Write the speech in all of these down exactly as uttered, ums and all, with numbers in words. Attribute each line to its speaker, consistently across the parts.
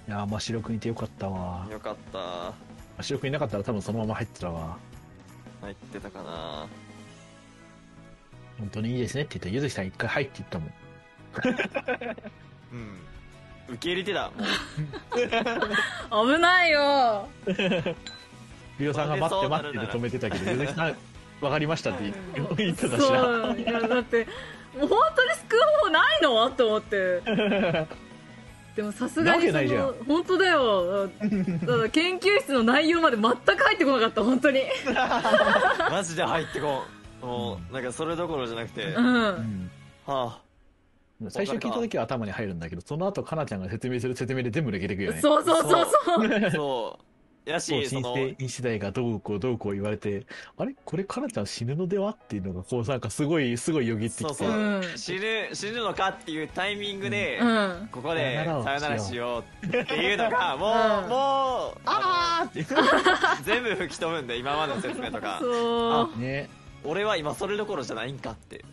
Speaker 1: いやー、真白くんいてよかったわ。
Speaker 2: よかった。
Speaker 1: 真白くんいなかったら多分そのまま入ってたわ。
Speaker 2: 入ってたかな。
Speaker 1: 本当にいいですねって言ったら、ゆずきさん一回入って言ったもん。
Speaker 2: うん。受け入れてた、も
Speaker 3: 危ないよ。
Speaker 1: リオさんが待って待ってで止めてたけど、ゆずきさん、わかりましたって言ってたしな。
Speaker 3: そう。いや、だって、もう本当に救う方法ないのと思って。でもさすがにその、本当だよ。だから研究室の内容まで全く入ってこなかった、本当に。
Speaker 2: マジで入ってこん。もう、なんかそれどころじゃなくて。
Speaker 3: うん。は
Speaker 2: あ。
Speaker 1: 最初聞いた時は頭に入るんだけど、その後かなちゃんが説明する説明で全部抜けてくよね。
Speaker 3: そうそうそうそう。
Speaker 2: そう。やし、
Speaker 1: その新世代がどうこうどうこう言われて、あれこれかなちゃん死ぬのではっていうのがこうなんかすごいすごいよぎってきて、
Speaker 2: そうそう、うん、死ぬ死ぬのかっていうタイミングで、うん、ここでさよならしようっていうのがもう、うん、もうああって全部吹き飛ぶんで、今までの説明とか。
Speaker 3: そう
Speaker 2: あ、ね、俺は今それどころじゃないんかって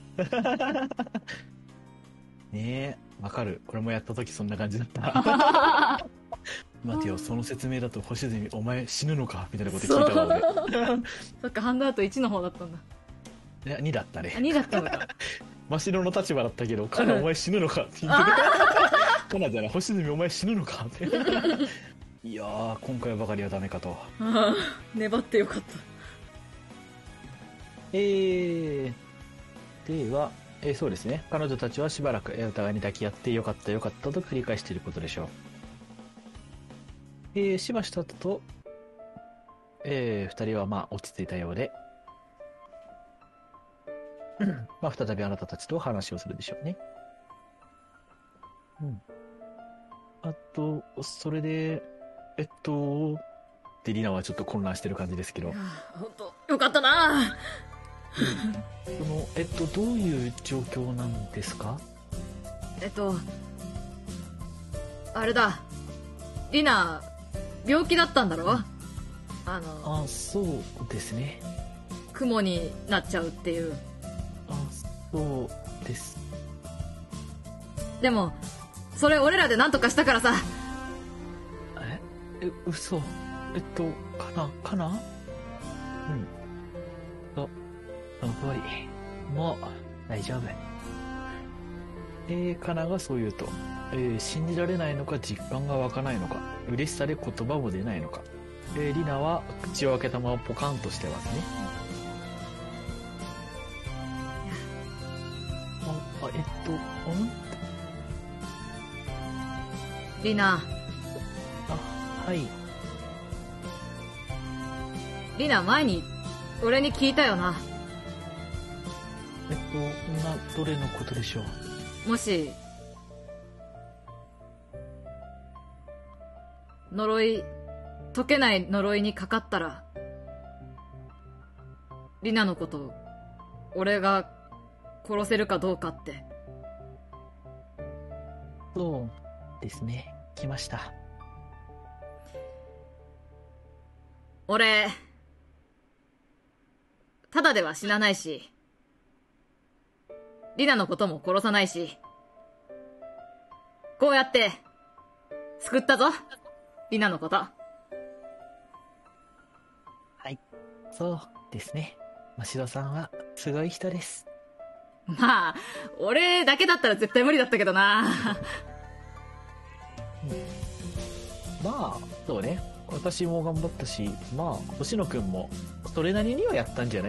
Speaker 1: ねえ、わかる。これもやった時そんな感じだった待てよ、その説明だと星住お前死ぬのかみたいなこと聞いたわ俺。
Speaker 3: そっか、ハンドアウトいちの方だったんだ。
Speaker 1: いやにだったね。
Speaker 3: にだったのか。
Speaker 1: 真白の立場だったけど、カナお前死ぬのかって言ってカナじゃない、星住お前死ぬのかっていやー、今回ばかりはダメかと。
Speaker 3: 粘ってよかった。
Speaker 1: えーでは、えー、そうですね、彼女たちはしばらくお互いに抱き合ってよかったよかったと繰り返していることでしょう。えー、しばしたと、えー、二人はまあ落ち着いたようで、まあ再びあなたたちと話をするでしょうね。うん。あと、それで、えっと、で、リナはちょっと混乱してる感じですけど。
Speaker 3: 本当よかったな
Speaker 1: その、えっと、どういう状況なんですか？
Speaker 3: えっと、あれだ、リナ、病気だったんだろ？あの、
Speaker 1: あ、そうですね。
Speaker 3: 雲になっちゃうっていう。
Speaker 1: あ、そうです。
Speaker 3: でも、それ俺らで何とかしたからさ。
Speaker 1: え、え、嘘。えっと、かな、かな？うん。そ、その通り。もう、大丈夫。えー、かながそう言うと、えー、信じられないのか実感が湧かないのか、嬉しさで言葉も出ないのか。えー、リナは口を開けたままポカンとしてますね。あ、あえっと、ん
Speaker 3: リナ。
Speaker 1: あ、はい。
Speaker 3: リナ、前に俺に聞いたよな。
Speaker 1: えっと、な、どれのことでしょう。
Speaker 3: もし呪い、解けない呪いにかかったら、リナのこと俺が殺せるかどうかって。
Speaker 1: そうですね、来ました。
Speaker 3: 俺ただでは死なないし、リナのことも殺さないし、こうやって救ったぞ、リナのこと。
Speaker 1: はい、そうですね。真城さんはすごい人です。
Speaker 3: まあ俺だけだったら絶対無理だったけどな
Speaker 1: まあそうね、私も頑張ったし、まあ星野くんもそれなりにはやったんじゃない？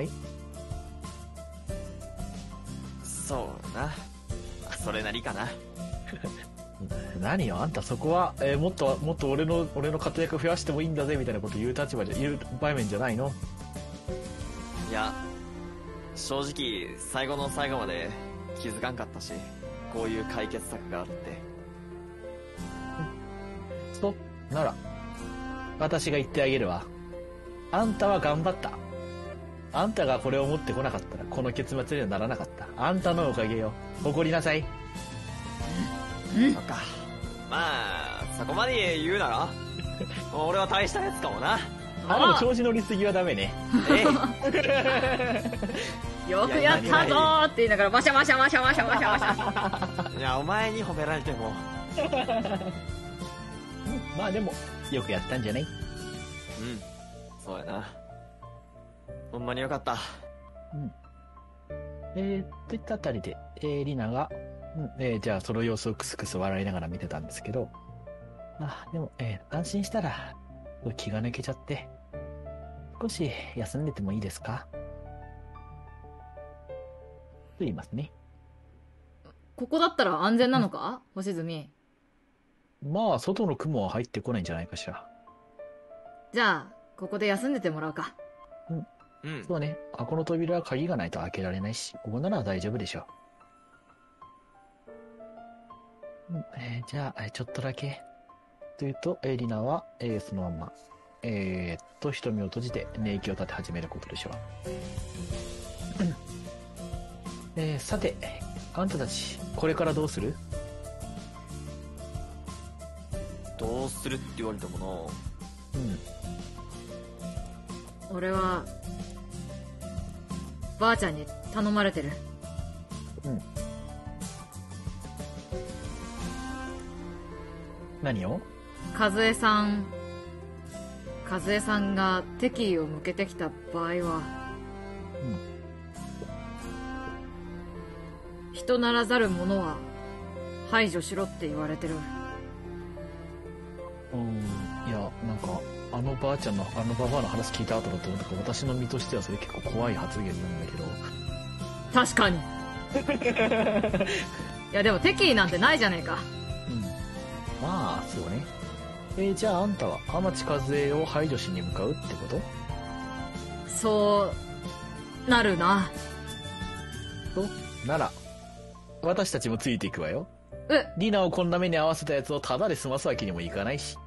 Speaker 2: そうな、それなりかな
Speaker 1: 何よあんた、そこは、えー、もっともっと俺の俺の活躍増やしてもいいんだぜみたいなこと言う立場で言う場面じゃないの？
Speaker 2: いや、正直最後の最後まで気づかんかったし、こういう解決策があるって。
Speaker 1: そうなら私が言ってあげるわ。あんたは頑張った。あんたがこれを持ってこなかったらこの結末にはならなかった。あんたのおかげよ。誇りなさい。
Speaker 3: うん、
Speaker 2: そっか。まあそこまで言うなら俺は大したやつかもな。
Speaker 1: あ、でも調子乗りすぎはダメね。
Speaker 3: えよくやったぞーって言いながらバシャバシャバシャバシャバシャバシャ。
Speaker 2: いや、お前に褒められても
Speaker 1: まあでも、よくやったんじゃない？うん。
Speaker 2: そうやな。ほんまによかった。
Speaker 1: うん。えー、といったあたりで、えー、リナが、うんえー、じゃあその様子をクスクス笑いながら見てたんですけど、あ、でも、えー、安心したら、気が抜けちゃって、少し休んでてもいいですか？と言いますね。
Speaker 3: ここだったら安全なのか、うん、星住。
Speaker 1: まあ、外の雲は入ってこないんじゃないかしら。
Speaker 3: じゃあ、ここで休んでてもらうか。
Speaker 1: うん。うん。そうね。あ、この扉は鍵がないと開けられないし、ここなら大丈夫でしょう。うん、えー、じゃあ、ちょっとだけ。というと、エリナは、えー、そのまま、えー、っと、瞳を閉じて、寝息を立て始めることでしょう。えー、さて、あんたたち、これからどうする？
Speaker 2: どうするって言われてもな。
Speaker 1: うん。
Speaker 3: 俺は、ばあちゃんに頼まれてる。
Speaker 1: うん。何を？
Speaker 3: 和江さん、和江さんが敵意を向けてきた場合は、うん。人ならざる者は排除しろって言われてる。
Speaker 1: うん、いや、なんか、あのばあちゃんの、あのばばあの話聞いた後だと、なんか私の身としてはそれ結構怖い発言なんだけど。
Speaker 3: 確かに。いや、でも敵意なんてないじゃねえか。
Speaker 1: うん。まあ、そうね。えー、じゃああんたは天地和江を排除しに向かうってこと？
Speaker 3: そうなるな。
Speaker 1: となら私たちもついていくわよ。
Speaker 3: え、
Speaker 1: リナをこんな目に合わせたやつをタダで済ますわけにもいかないし。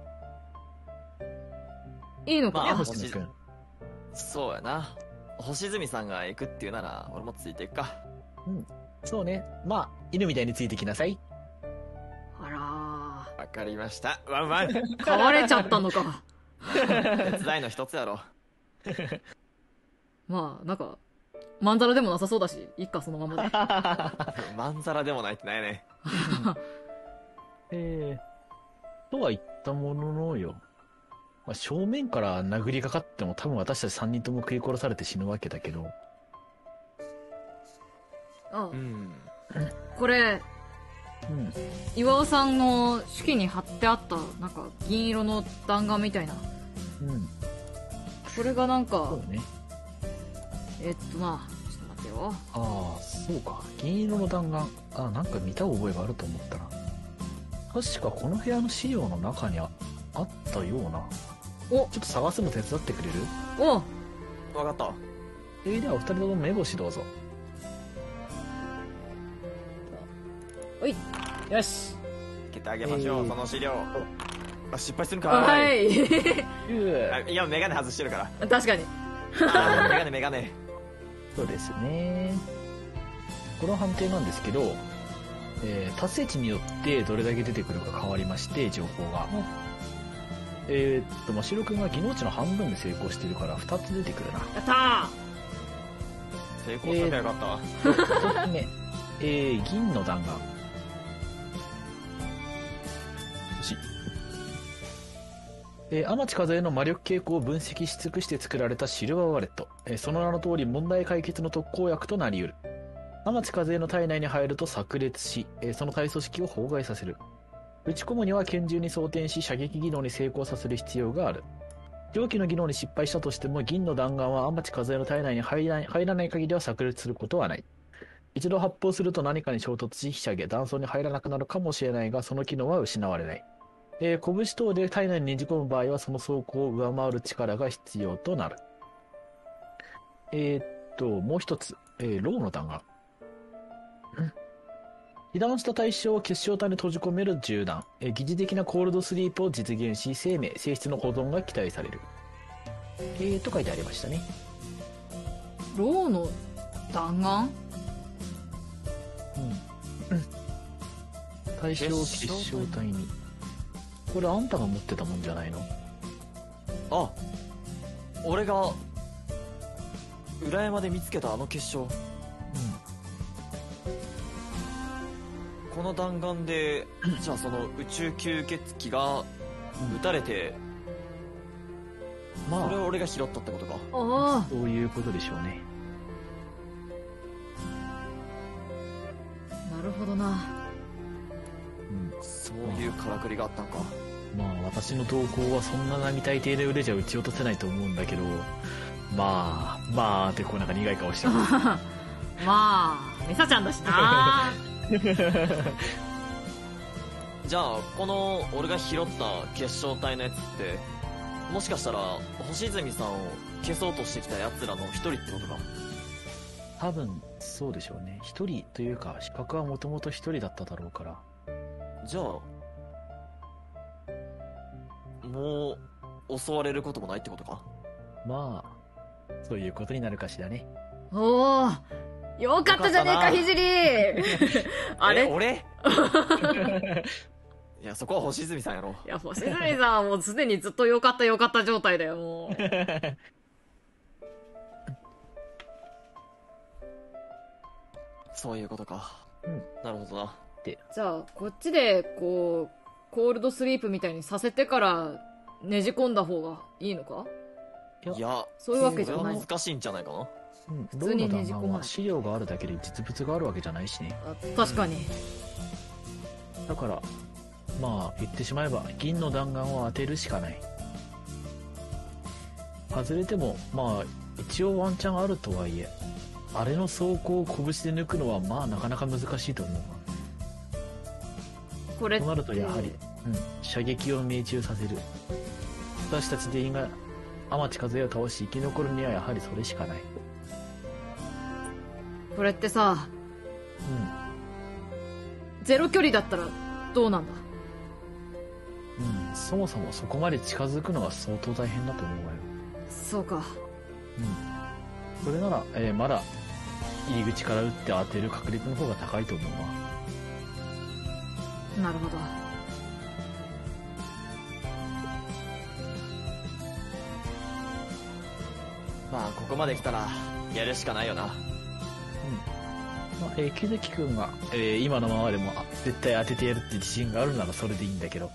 Speaker 3: いいのか、まあ、
Speaker 1: 星住君。
Speaker 2: そうやな。星住さんが行くっていうなら俺もついていくか。
Speaker 1: うん、そうね。まあ犬みたいについてきなさい。
Speaker 3: あらー、
Speaker 2: わかりました。ワンワン。
Speaker 3: 飼われちゃったのか。
Speaker 2: 手伝いの一つやろ。
Speaker 3: まあなんかまんざらでもなさそうだし、いっかそのままで。
Speaker 2: まんざらでもないってないね。
Speaker 1: えー、とは言ったもののよ。まあ、正面から殴りかかっても多分私たちさんにんとも食い殺されて死ぬわけだけど。
Speaker 3: ああ、うん、これ、うん、岩尾さんの手記に貼ってあったなんか銀色の弾丸みたいな。うん。これがなんか、そうね。えっとな、ちょっと待ってよ。
Speaker 1: ああ、そうか。銀色の弾丸。あ、なんか見た覚えがあると思ったな。確かこの部屋の資料の中に あ, あったような。お、ちょっと探すの手伝ってくれる？
Speaker 3: お、
Speaker 2: 分かった。
Speaker 1: えー、ではお二人とも目星どうぞ。
Speaker 3: おい、よし。
Speaker 2: 開けてあげましょう、えー、その資料。あ、失敗するか。
Speaker 3: はい。
Speaker 2: いや、メガネ外してるから。
Speaker 3: 確かに。
Speaker 2: あ、メガネメガネ。
Speaker 1: そうですね。この判定なんですけど、えー、達成値によってどれだけ出てくるか変わりまして、情報が。えー、っと、ましろくんが技能値の半分で成功してるからふたつ出てくるな。
Speaker 3: やったー。
Speaker 2: 成功したらよかったわ。
Speaker 1: えー、ひとつめ、えー、銀の弾丸。星。えー、天地和江の魔力傾向を分析し尽くして作られたシルバーワレット。えー、その名の通り問題解決の特効薬となり得る。天地和江の体内に入ると炸裂し、えー、その体組織を崩壊させる。打ち込むには拳銃に装填し射撃技能に成功させる必要がある。上記の技能に失敗したとしても銀の弾丸は天地和江の体内に入らない、入らない限りは炸裂することはない。一度発砲すると何かに衝突しひしゃげ弾倉に入らなくなるかもしれないが、その機能は失われない。えー、拳等で体内にねじ込む場合はその走行を上回る力が必要となる。えー、っともう一つ、えー、ローの弾丸。被弾した対象を結晶体に閉じ込める銃弾、えー、疑似的なコールドスリープを実現し生命性質の保存が期待される、えー、と書いてありましたね。
Speaker 3: ローの弾丸。
Speaker 1: うん、うん、対象を結晶体に。これあんたが持ってたもんじゃないの？
Speaker 2: あ、俺が裏山で見つけたあの結晶。うん。この弾丸でじゃあその宇宙吸血鬼が撃たれて、まあそれを俺が拾ったってことか。
Speaker 3: ああ、
Speaker 1: そういうことでしょうね。
Speaker 3: なるほどな。うん、
Speaker 2: そういうからくりがあったんか。
Speaker 1: まあ私の動向はそんな並大抵で腕じゃ撃ち落とせないと思うんだけど、まあまあってこうなんか苦い顔してます。
Speaker 3: まあミサちゃんだしな。
Speaker 2: じゃあこの俺が拾った結晶体のやつって、もしかしたら星泉さんを消そうとしてきた奴らの一人ってことか。
Speaker 1: 多分そうでしょうね。一人というか資格はもともと一人だっただろうから。
Speaker 2: じゃあもう襲われることもないってことか。
Speaker 1: まあそういうことになるかしらね。
Speaker 3: おお、よかったじゃねえか、ひじり。あれ
Speaker 2: 俺いや、そこは星泉さんやろ。
Speaker 3: いや、星泉さんはもうすでにずっとよかったよかった状態だよ、もう。
Speaker 2: そういうことか。うん。なるほどな。
Speaker 3: で、じゃあ、こっちで、こう、コールドスリープみたいにさせてからねじ込んだ方がいいのか？
Speaker 2: いや、
Speaker 3: そういうわけじゃない。
Speaker 2: 難しいんじゃないかな。
Speaker 1: うん、普通にねじ込まない。資料があるだけで実物があるわけじゃないしね。
Speaker 3: あ、確かに。
Speaker 1: うん、だから、まあ言ってしまえば銀の弾丸を当てるしかない。外れてもまあ一応ワンチャンあるとはいえ、あれの装甲を拳で抜くのはまあなかなか難しいと思うわ。
Speaker 3: これ
Speaker 1: となるとやはり、うん、射撃を命中させる。私たち全員が天地風を倒し生き残るにはやはりそれしかない。
Speaker 3: これってさ、うん、ゼロ距離だったらどうなんだ？
Speaker 1: うん、そもそもそこまで近づくのは相当大変だと思うわよ。
Speaker 3: そうか。うん。
Speaker 1: それなら、えー、まだ入り口から撃って当てる確率の方が高いと思うわ。
Speaker 3: なるほど。
Speaker 2: まあここまで来たらやるしかないよな。うん。
Speaker 1: まあ、えー、木月くんが、えー、今のままでも絶対当ててやるって自信があるならそれでいいんだけど。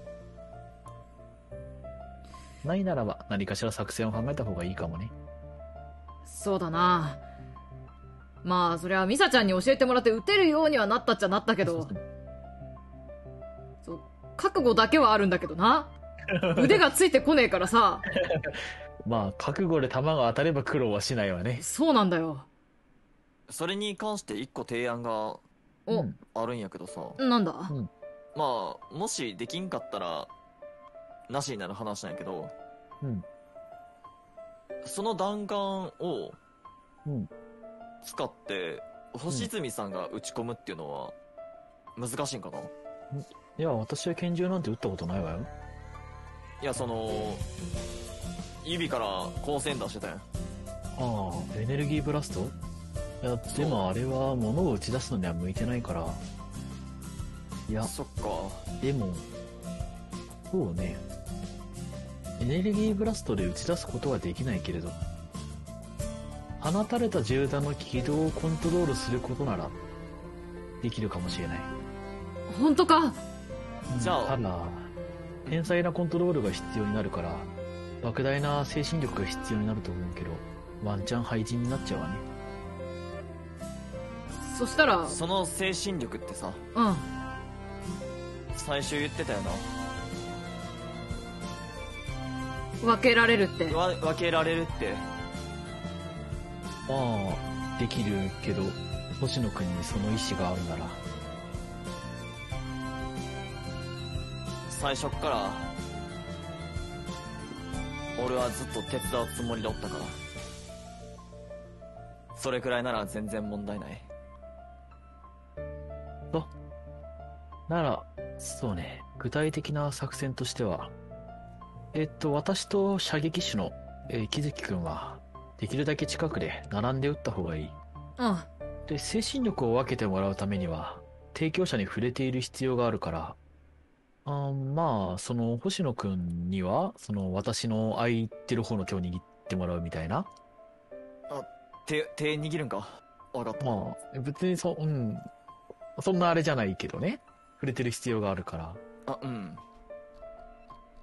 Speaker 1: ないならば何かしら作戦を考えた方がいいかもね。
Speaker 3: そうだな。まあそりゃミサちゃんに教えてもらって撃てるようにはなったっちゃなったけど、そう、覚悟だけはあるんだけどな。腕がついてこねえからさ。
Speaker 1: まあ覚悟で弾が当たれば苦労はしないわね。
Speaker 3: そうなんだよ。
Speaker 2: それに関して一個提案があるんやけどさ。
Speaker 3: なんだ、
Speaker 2: うん、まあもしできんかったらなしになる話なんやけど、うん、その弾丸を使って星泉さんが撃ち込むっていうのは難しいんかな。
Speaker 1: うん、いや私は拳銃なんて撃ったことないわよ。
Speaker 2: いやその指から光線出してたやん。
Speaker 1: ああ、エネルギーブラスト。いやでもあれは物を打ち出すのには向いてないから。いや
Speaker 2: そっか。
Speaker 1: でもそうね、エネルギーブラストで打ち出すことはできないけれど、放たれた銃弾の軌道をコントロールすることならできるかもしれない。
Speaker 3: 本当か？
Speaker 2: じゃあ
Speaker 1: ただ天才なコントロールが必要になるから莫大な精神力が必要になると思うけど、ワンチャン廃人になっちゃうわね。
Speaker 3: そしたら
Speaker 2: その精神力ってさ、
Speaker 3: うん、
Speaker 2: 最初言ってたよな。
Speaker 3: 分けられるって。
Speaker 2: わ分けられるって。
Speaker 1: まあできるけど星野くんにその意志があるなら。
Speaker 2: 最初っから俺はずっと手伝うつもりだったから、それくらいなら全然問題ない。
Speaker 1: とならそうね、具体的な作戦としては、えっと私と射撃手の、えー、木月くんはできるだけ近くで並んで撃った方がいい。
Speaker 3: うん。
Speaker 1: で精神力を分けてもらうためには提供者に触れている必要があるから、あまあその星野くんにはその私の空いてる方の手を握ってもらうみたいな。
Speaker 2: あ、手手握るんか。分かった。
Speaker 1: まあ別にそうんそんなあれじゃないけどね、触れてる必要があるから。
Speaker 2: あ、うん。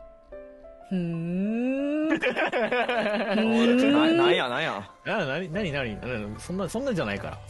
Speaker 3: ふーん。
Speaker 2: な、なんやなんや。
Speaker 1: な、なに、なになに、そんな、そんなんじゃないから。
Speaker 3: ふ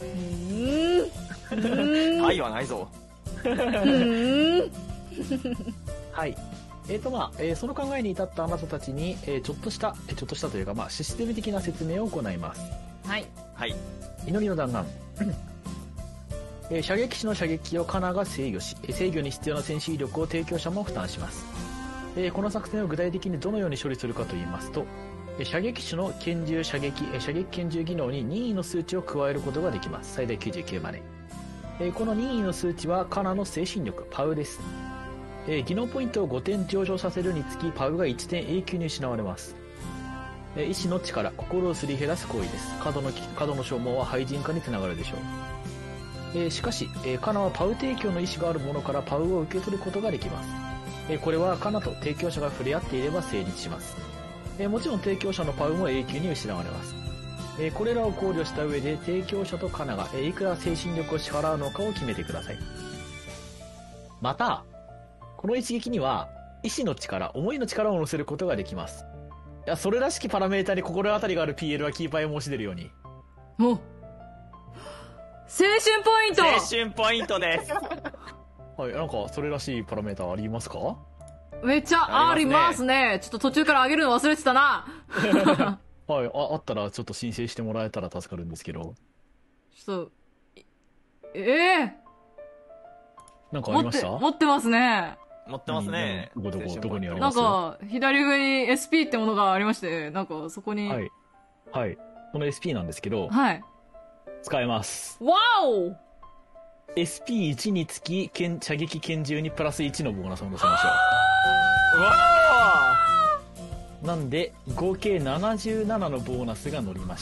Speaker 3: ーん。
Speaker 2: 愛はないぞ。
Speaker 3: ふーん。
Speaker 1: はい。えーとまあ、えー、その考えに至ったあなたたちに、えー、ちょっとした、えー、ちょっとしたというか、まあ、システム的な説明を行います。
Speaker 3: はい。
Speaker 2: はい。
Speaker 1: 祈りの弾丸。えー、射撃士の射撃をカナが制御し、制御に必要な戦士威力を提供者も負担します。えー、この作戦を具体的にどのように処理するかと言いますと、えー、射撃手の拳銃射撃、えー、射撃拳銃技能に任意の数値を加えることができます。最大きゅうじゅうきゅうまで。えー、この任意の数値はカナの精神力、パウです。えー、技能ポイントをごてん上昇させるにつき、パウがいってん永久に失われます。えー、意志の力、心をすり減らす行為です。過度の、過度の消耗は廃人化につながるでしょう。えー、しかし、えー、カナはパウ提供の意思があるものからパウを受け取ることができます。えー、これはカナと提供者が触れ合っていれば成立します。えー、もちろん提供者のパウも永久に失われます。えー、これらを考慮した上で提供者とカナが、えー、いくら精神力を支払うのかを決めてください。また、この一撃には意志の力、思いの力を乗せることができます。いや、それらしきパラメータに心当たりがある ピーエル はキーパーへ申し出るように。
Speaker 3: お、青春ポイント。
Speaker 2: 青春ポイントです。
Speaker 1: はい、なんかそれらしいパラメータありますか？
Speaker 3: めっちゃありますね。ちょっと途中から上げるの忘れてたな。
Speaker 1: はい、あ、あったらちょっと申請してもらえたら助かるんですけど。
Speaker 3: ちょっと、ええー、
Speaker 1: なんかありました？
Speaker 3: 持って、持ってますね。
Speaker 2: 持ってますね。
Speaker 1: どこどこ、どこにあります？
Speaker 3: なんか、左上に エスピー ってものがありまして、なんかそこに。
Speaker 1: はい。はい。この エスピー なんですけど。
Speaker 3: はい。
Speaker 1: 使えます。
Speaker 3: わお
Speaker 1: エスピーいち につき、射撃拳銃にプラスいちのボーナスを乗せましょう。
Speaker 2: うわ
Speaker 1: ーなんで、合計ななじゅうななのボーナスが乗りまして、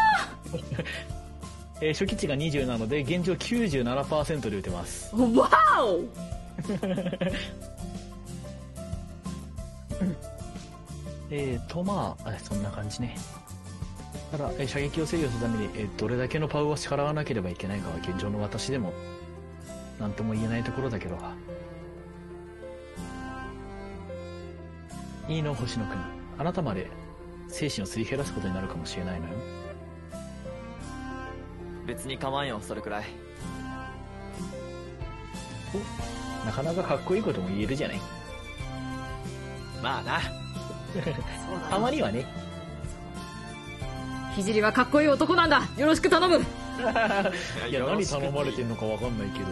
Speaker 1: えー、初期値がにじゅうなので、現状 きゅうじゅうななパーセント で撃てます。
Speaker 3: わお
Speaker 1: えーと、まあ、そんな感じね。ただ、えー、射撃を制御するために、えー、どれだけのパウを支払わなければいけないかは現状の私でも、なんとも言えないところだけど。いいの、星野くん。あなたまで精神をすり減らすことになるかもしれないのよ。
Speaker 2: 別に構わんよ、それくらい。
Speaker 1: なかなかかっこいいことも言えるじゃない。
Speaker 2: まあな。
Speaker 1: たまにはね。
Speaker 3: 聖はかっこいい男なんだ。よろしく頼む。
Speaker 1: いや、何頼まれてんのかわかんないけど。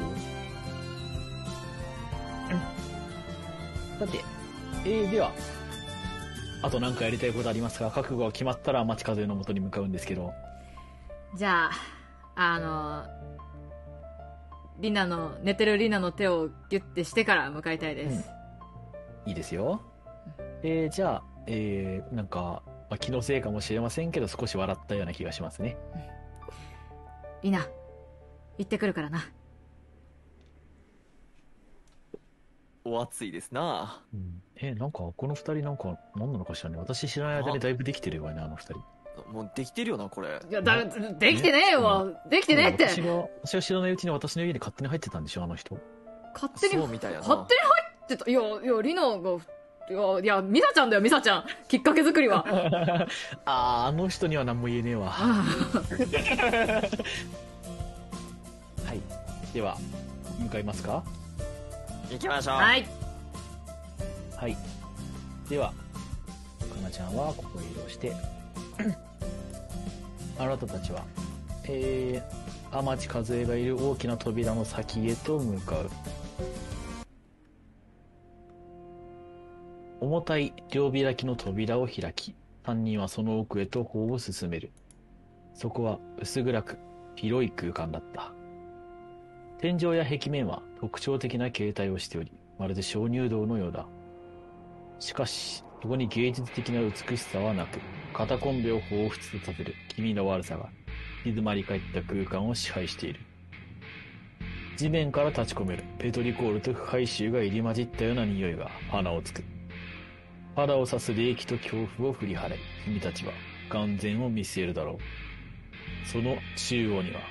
Speaker 1: さて、えー、では、あと何かやりたいことありますか？覚悟が決まったら町風の元に向かうんですけど。
Speaker 3: じゃあ、あの、リナの、寝てるリナの手をギュッてしてから向かいたいです。
Speaker 1: うん、いいですよ。えー、じゃあ、えー、なんか、まあ、気のせいかもしれませんけど、少し笑ったような気がしますね。うん、
Speaker 3: リナ、行ってくるからな。
Speaker 2: お熱いですな。
Speaker 1: うん、えー、なんか、この二人なんか、何なのかしらね。私知らない間にだいぶできてるわね、あの二人。
Speaker 2: もうできてるよな、これ。
Speaker 3: いや、だ、できてねえよ、ね、できてねえって。
Speaker 1: 私が、私が知らないうちに私の家に勝手に入ってたんでしょ、あの人。
Speaker 3: 勝手に、
Speaker 2: そうみたいやな。
Speaker 3: 勝手に入ってた。いや、いや、リナが、いや、いや、ミサちゃんだよ、ミサちゃん。きっかけ作りは。
Speaker 1: ああ、あの人には何も言えねえわ。はい。では、向かいますか？
Speaker 2: 行きましょう。
Speaker 3: はい。
Speaker 1: はい。では、かなちゃんはここへ移動して、あなたたちは、えー、天地和恵がいる大きな扉の先へと向かう。重たい両開きの扉を開き、三人はその奥へと歩を進める。そこは薄暗く広い空間だった。天井や壁面は特徴的な形態をしており、まるで鍾乳洞のようだ。しかし、そこに芸術的な美しさはなく、カタコンベを彷彿とさせる気味の悪さが、静まり返った空間を支配している。地面から立ち込めるペトリコールと腐敗臭が入り混じったような匂いが鼻をつく。肌を刺す冷気と恐怖を振り払い、君たちは眼前を見据えるだろう。その中央には、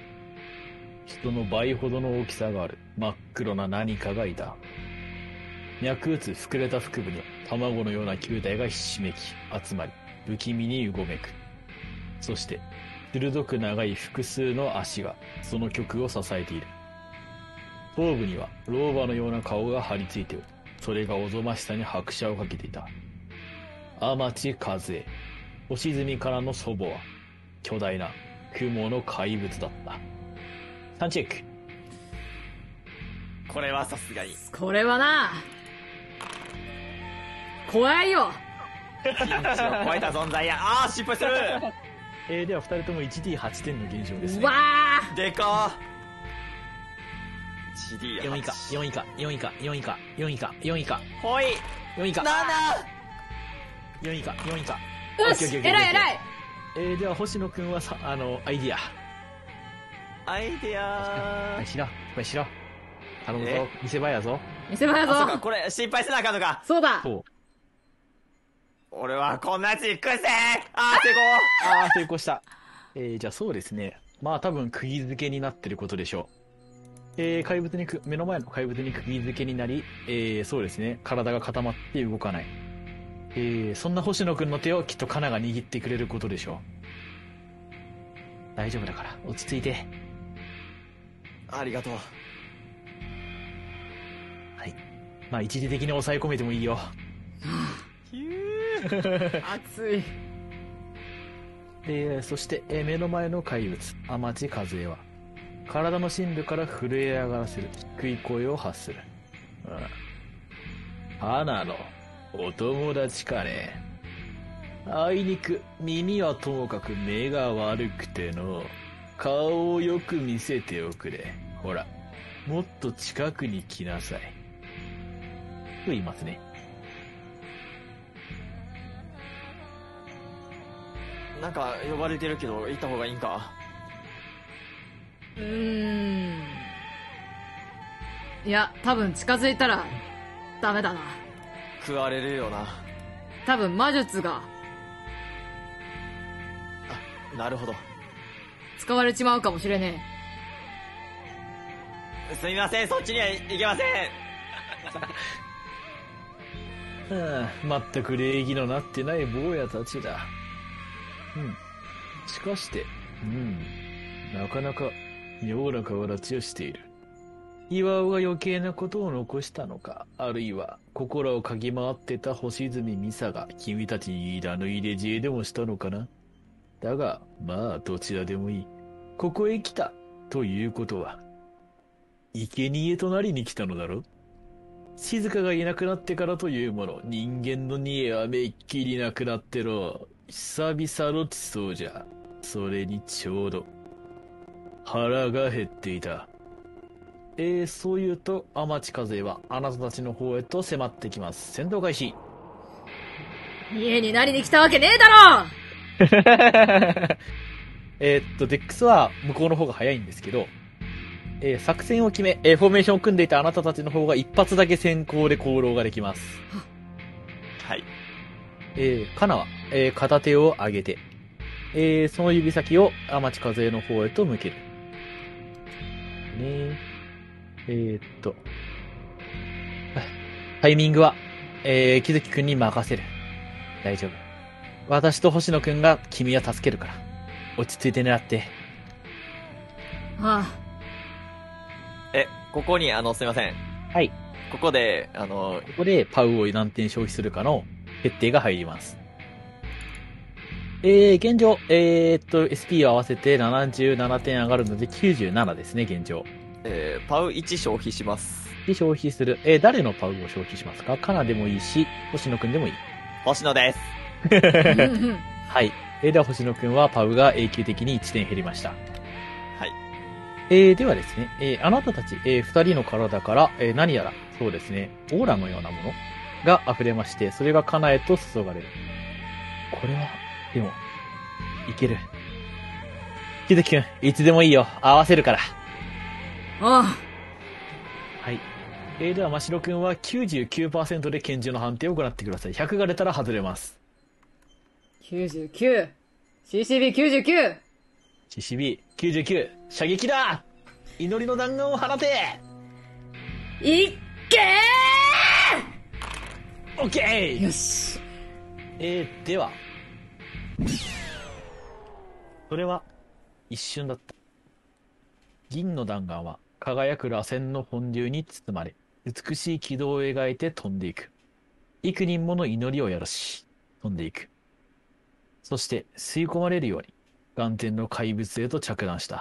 Speaker 1: 人の倍ほどの大きさがある真っ黒な何かがいた。 脈打つ膨れた腹部には卵のような球体がひしめき集まり、不気味にうごめく。そして、鋭く長い複数の足がその曲を支えている。頭部には老婆のような顔が張り付いており、それがおぞましさに拍車をかけていた。天地和恵、星積からの祖母は、巨大な雲の怪物だった。さんチェック。
Speaker 2: これはさすがに。
Speaker 3: これはな、怖いよ。
Speaker 2: ピンチを超えた存在や。ああ、失敗する。
Speaker 1: えー、ではふたりとも いちディーはち 点の現象ですね。
Speaker 3: わ
Speaker 2: ーでかー いちディーはち。
Speaker 1: よん以下、よん以下、よん以下、よん以下、よん以下、よん以下。
Speaker 2: ほい。
Speaker 1: よん以下。
Speaker 2: なな。
Speaker 1: よん以下、よん以下。
Speaker 3: よし、えらいえらい。
Speaker 1: えー、では星野くんはさ、あの、アイディア。
Speaker 2: アイディア
Speaker 1: ー。しろ、失敗しろ。頼むぞ、見せ場やぞ。
Speaker 3: 見せ場やぞ。
Speaker 2: あ、そうか、これ、失敗せなあかんのか。
Speaker 3: そうだ。
Speaker 1: そう。
Speaker 2: 俺はこんなやつに食うぜ。あー、成功。
Speaker 1: あー、成功した。えー、じゃあそうですね。まあ多分釘付けになってることでしょう。えー、怪物にく、目の前の怪物に釘付けになり、えー、そうですね。体が固まって動かない。えー、そんな星野くんの手をきっとカナが握ってくれることでしょう。大丈夫だから、落ち着いて。
Speaker 2: ありがとう。
Speaker 1: はい。まあ一時的に抑え込めてもいいよ。
Speaker 2: ひゅー。
Speaker 3: 熱い。
Speaker 1: で、そして、えー、目の前の怪物、天地和恵は、体の深部から震え上がらせる低い声を発する。うん。花のお友達かね。あいにく耳はともかく目が悪くての、顔をよく見せておくれ。ほら、もっと近くに来なさい。と言いますね。
Speaker 2: なんか呼ばれてるけど行った方がいいんか。
Speaker 3: うーん。いや、多分近づいたらダメだな。
Speaker 2: 食われるよな。
Speaker 3: 多分魔術が
Speaker 2: あ、なるほど。
Speaker 3: 使われちまうかもしれね
Speaker 2: すみません、そっちには行けません。
Speaker 1: はあ、全く礼儀のなってない坊やたちだ。うん。しかして、うん。なかなか妙な顔立ちをしている。岩尾が余計なことを残したのか、あるいは心を嗅ぎ回ってた星住美沙が君たちにいらぬ入れ知恵でもしたのかな。だが、まあどちらでもいい。ここへ来たということは、生贄となりに来たのだろ。静香がいなくなってからというもの、人間の煮えはめっきりなくなってろ。久々の地層じゃ。それにちょうど腹が減っていた。えー、そう言うと天地風はあなたたちの方へと迫ってきます。戦闘開始。
Speaker 3: 家になりに来たわけねえだろ
Speaker 1: えーっとデックスは向こうの方が早いんですけど、えー、作戦を決め、えー、フォーメーションを組んでいたあなたたちの方が一発だけ先行で功労ができます。
Speaker 2: はい。
Speaker 1: えー、カナは、えー、片手を上げて、えー、その指先を天地風の方へと向ける。ねえ。えー、っと。タイミングは、えー、木月くんに任せる。大丈夫。私と星野くんが君は助けるから。落ち着いて狙って。
Speaker 3: はあ。
Speaker 2: え、ここに、あの、すいません。
Speaker 1: はい。
Speaker 2: ここで、あの、
Speaker 1: ここでパウを何点消費するかの決定が入ります。えー、現状、えー、っと、エスピー を合わせてななじゅうななてん上がるのできゅうじゅうななですね、現状。
Speaker 2: えー、パウいち消費します。
Speaker 1: で、消費する。えー、誰のパウを消費しますか？カナでもいいし、星野くんでもいい。
Speaker 2: 星野です。
Speaker 1: はい。えー、では星野くんはパウが永久的にいちてん減りました。
Speaker 2: はい。
Speaker 1: えー、ではですね、えー、あなたたち、えー、二人の体から、えー、何やら、そうですね、オーラのようなものが溢れまして、それがカナへと注がれる。これは、でも、いける。木月くん、いつでもいいよ。合わせるから。
Speaker 3: あ
Speaker 1: あ。はい。えー、では、ましろくんは きゅうじゅうきゅうパーセント で拳銃の判定を行ってください。ひゃくが出たら外れます。
Speaker 3: きゅうじゅうきゅう。シーシービーきゅうじゅうきゅう。
Speaker 1: シーシービーきゅうじゅうきゅう。射撃だ！祈りの弾丸を放て！
Speaker 3: いっけー！
Speaker 1: オッケー。
Speaker 3: よし。
Speaker 1: えー、では。それは、一瞬だった。銀の弾丸は、輝く螺旋の本流に包まれ、美しい軌道を描いて飛んでいく。幾人もの祈りをやらし、飛んでいく。そして、吸い込まれるように、眼前の怪物へと着弾した。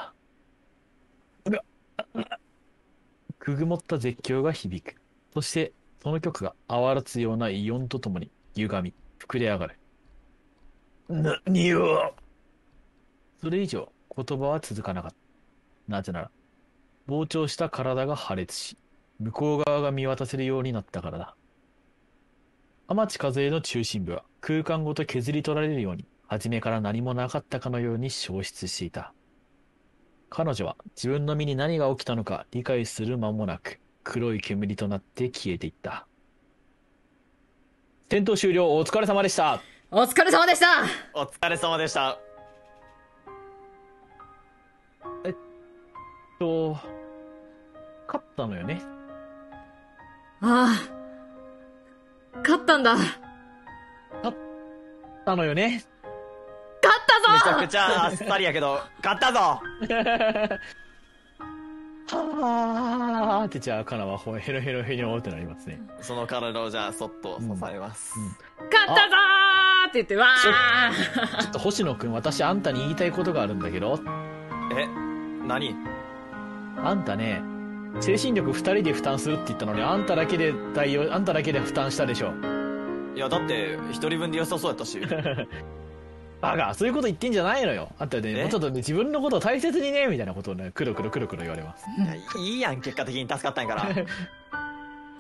Speaker 1: くぐもった絶叫が響く。そして、その曲が泡立つような異音とともに、歪み、膨れ上がる。な、にを。それ以上、言葉は続かなかった。なぜなら、膨張した体が破裂し、向こう側が見渡せるようになったからだ。天地風の中心部は空間ごと削り取られるように、初めから何もなかったかのように消失していた。彼女は自分の身に何が起きたのか理解する間もなく、黒い煙となって消えていった。戦闘終了、お疲れ様でした。
Speaker 3: お疲れ様でした。
Speaker 2: お疲れ様でした。
Speaker 1: えっと、勝ったのよね。
Speaker 3: ああ、勝ったんだ。
Speaker 1: 勝ったのよね。
Speaker 3: 勝ったぞ。
Speaker 2: めちゃくちゃあっさりやけど、勝ったぞ。
Speaker 1: はーってじゃあカナはヘロヘロヘロってなりますね。
Speaker 2: その体をじゃあそっと支えます。
Speaker 3: うんうん、勝ったぞーって言ってわ
Speaker 1: ー。ちょっと星野くん、私あんたに言いたいことがあるんだけど。
Speaker 2: え、何？
Speaker 1: あんたね、精神力二人で負担するって言ったのに、あんただけで代用、あんただけで負担したでしょ。
Speaker 2: いやだって一人分で良さそうやったし。
Speaker 1: バカ、そういうこと言ってんじゃないのよ。あんたね、もうちょっとね、自分のことを大切にね、みたいなことをね、くるくるくるくる言われます。
Speaker 2: いいやん、結果的に助かったんやから。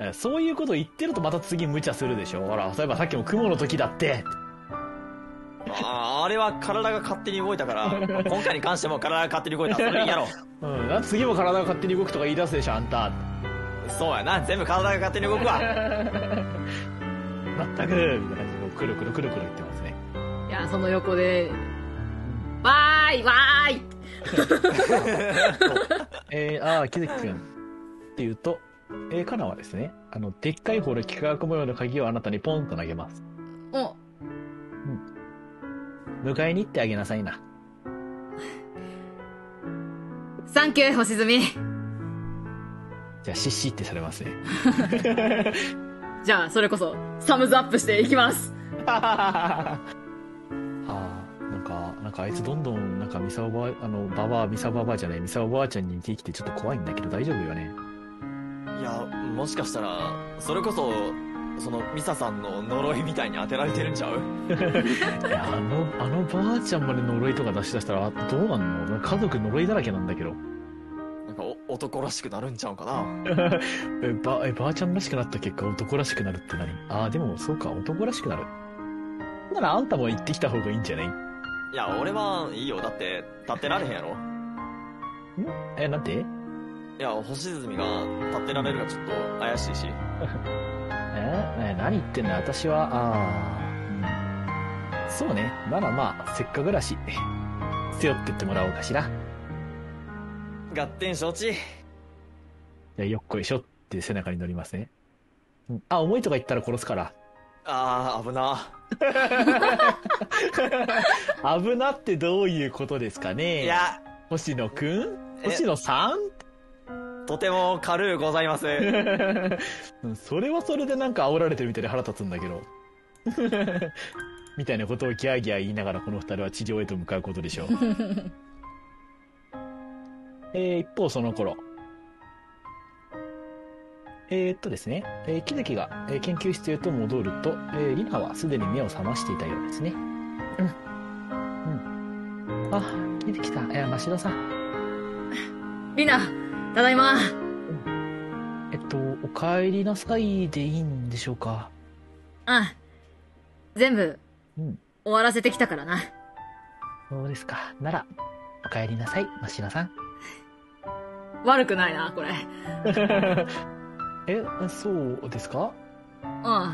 Speaker 1: そういうことを言ってるとまた次無茶するでしょ。ほら、例えばさっきも雲の時だって。
Speaker 2: ああ、あれは体が勝手に動いたから、今回に関しても体が勝手に動いた。それいいやろ。
Speaker 1: うん、だって次も体が勝手に動くとか言い出すでしょ、あんた。
Speaker 2: そうやな、全部体が勝手に動くわ。
Speaker 1: まったく、みたいな感じでくるくるくるくる言ってますね。
Speaker 3: いや、その横で、わーいわーい
Speaker 1: えー、ああ、木崎くんって言うと、えー、カナはですね、あの、でっかい方の幾何学模様の鍵をあなたにポンと投げます。
Speaker 3: お。
Speaker 1: うん。迎えに行ってあげなさいな。
Speaker 3: サンキュー、星積。
Speaker 1: じゃあ、シッシってされますね。
Speaker 3: じゃあ、それこそ、サムズアップしていきます。
Speaker 1: ああ、なんか、なんかあいつどんどん、なんかミサオばあ、あの、ババア、ミサババアじゃない、ミサオばあちゃんに似てきてちょっと怖いんだけど大丈夫よね。
Speaker 2: いや、もしかしたら、それこそ、その、ミサさんの呪いみたいに当てられてるんちゃう？
Speaker 1: いや、あの、あのばあちゃんまで呪いとか出し出したら、どうなんの？家族呪いだらけなんだけど。
Speaker 2: なんかお、男らしくなるんちゃうかな。
Speaker 1: え、ば、え、ばあちゃんらしくなった結果、男らしくなるって何？ああ、でも、そうか、男らしくなる。ならあんたも行ってきた方がいいんじゃない？
Speaker 2: いや、俺はいいよ。だって、立ってられへんやろ。
Speaker 1: ん？え、なんて？
Speaker 2: いや、星泉が立ってられるがちょっと怪しいし。
Speaker 1: ええ、何言ってんだ、私は、ああ、うん。そうね。ならまあ、せっかくだし、背負ってってもらおうかしら。
Speaker 2: 合点承知。
Speaker 1: じゃあ、よっこいしょって背中に乗りますね。うん、あ、重いとか言ったら殺すから。
Speaker 2: あー、危な。
Speaker 1: 危なってどういうことですかね？
Speaker 2: いや、
Speaker 1: 星野くん？星野さん？
Speaker 2: とても軽うございます。
Speaker 1: それはそれでなんか煽られてるみたいで腹立つんだけど。みたいなことをギャーギャー言いながらこの二人は地上へと向かうことでしょう。えー、一方その頃。えー、っとですね、えー、木崎が、えー、研究室へと戻ると、えー、リナはすでに目を覚ましていたようですね。うん。うん。あ、木崎さん、えー、真城さん。
Speaker 3: リナ、ただいま。
Speaker 1: えっと、お帰りなさいでいいんでしょうか？
Speaker 3: うん。全部、
Speaker 1: うん。
Speaker 3: 終わらせてきたからな。
Speaker 1: そうですか。なら、お帰りなさい、真城さん。
Speaker 3: 悪くないな、これ。
Speaker 1: え、そうですか？
Speaker 3: うん。
Speaker 1: うん。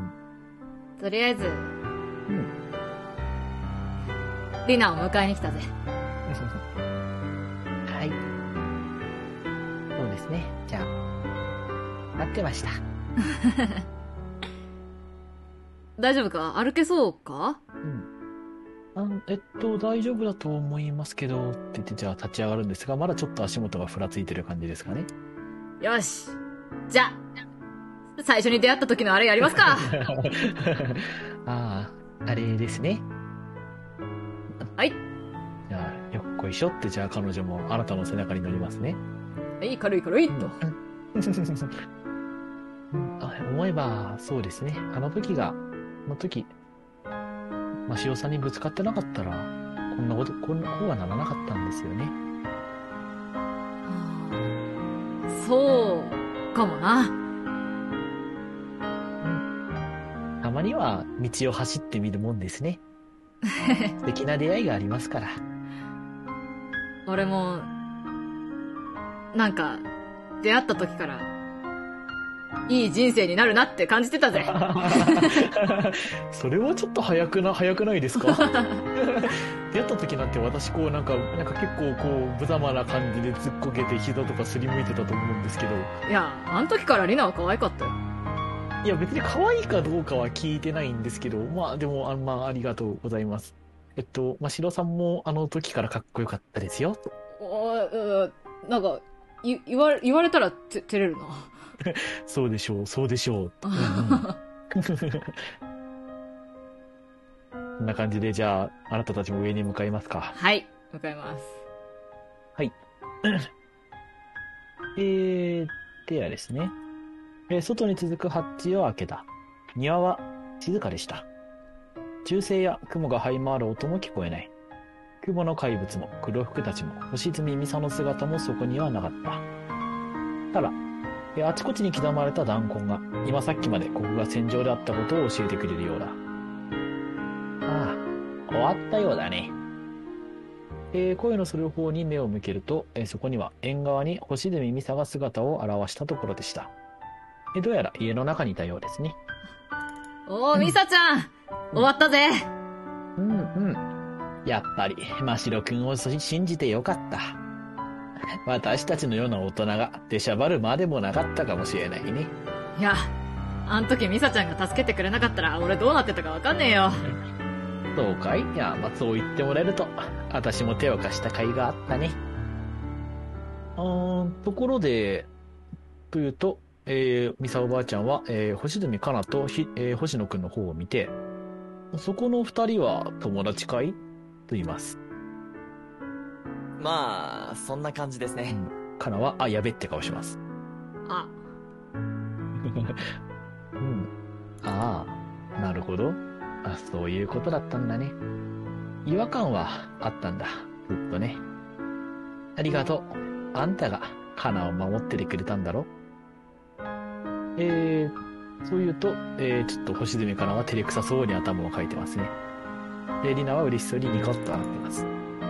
Speaker 3: とりあえず、
Speaker 1: うん。
Speaker 3: リナを迎えに来たぜ。
Speaker 1: はい。そうですね。じゃあ、待ってました。
Speaker 3: 大丈夫か？歩けそうか？
Speaker 1: うん。あえっと、大丈夫だと思いますけど、って言ってじゃあ立ち上がるんですが、まだちょっと足元がふらついてる感じですかね。
Speaker 3: よし。じゃあ、最初に出会った時のあれやりますか。
Speaker 1: ああ、あれですね。
Speaker 3: はい。
Speaker 1: じゃあ、よっこいしょって、じゃあ彼女もあなたの背中に乗りますね。
Speaker 3: はい、軽い軽いと。
Speaker 1: あ、思えば、そうですね。あの時が、あの時、マシオさんにぶつかってなかったら、こんなこと、こんな、こうはならなかったんですよね。
Speaker 3: そうかもな。
Speaker 1: たまには道を走ってみるもんですね。素敵な出会いがありますから。
Speaker 3: 俺も、なんか、出会った時から、いい人生になるなって感じてたぜ。
Speaker 1: それはちょっと早くな、早くないですか？出会った時なんて私こうなんか、なんか結構こう、無様な感じで突っこけて膝とかすりむいてたと思うんですけど。
Speaker 3: いや、あの時からリナは可愛かったよ。
Speaker 1: いや別に可愛いかどうかは聞いてないんですけど、まあでも、あまあありがとうございます。えっと、まあ、シロさんもあの時からかっこよかったですよ。
Speaker 3: おなんか、い言われ、言われたらて照れるな。
Speaker 1: そうでしょう、そうでしょう。うんうん、こんな感じで、じゃあ、あなたたちも上に向かいますか。
Speaker 3: はい、向かいます。
Speaker 1: はい。えー、ではですね、えー、外に続くハッチを開けた。庭は静かでした。銃声や雲が這い回る音も聞こえない。雲の怪物も黒服たちも星積美沙の姿もそこにはなかった。ただ、あちこちに刻まれた弾痕が今さっきまでここが戦場であったことを教えてくれるようだ。ああ、終わったようだね。えー、声のする方に目を向けると、えー、そこには縁側に星積美沙が姿を現したところでした。えー、どうやら家の中にいたようですね。
Speaker 3: おー、美沙ちゃん、うん、終わったぜ。
Speaker 1: うんうん。やっぱり、真白くんを信じてよかった。私たちのような大人が出しゃばるまでもなかったかもしれないね。
Speaker 3: いや、あん時ミサちゃんが助けてくれなかったら俺どうなってたかわかんねえよ。
Speaker 1: そうかい？いや、まあ、そう言ってもらえると、私も手を貸した甲斐があったね。うーん、ところで、というと、えー、ミサおばあちゃんは、えー、星積かなとひ、えー、星野くんの方を見て、そこの二人は友達かい？と言います。
Speaker 2: まあ、そんな感じですね。
Speaker 1: うん、かなは、あ、やべって顔します。
Speaker 3: あ。
Speaker 1: うん。ああ、なるほど。あ、そういうことだったんだね。違和感はあったんだ。ずっとね。ありがとう。あんたが、かなを守っててくれたんだろ？えー、そう言うと、えー、ちょっと星積かなは照れくさそうに頭をかいてますね。で、リナは嬉しそうにニコッと笑ってます。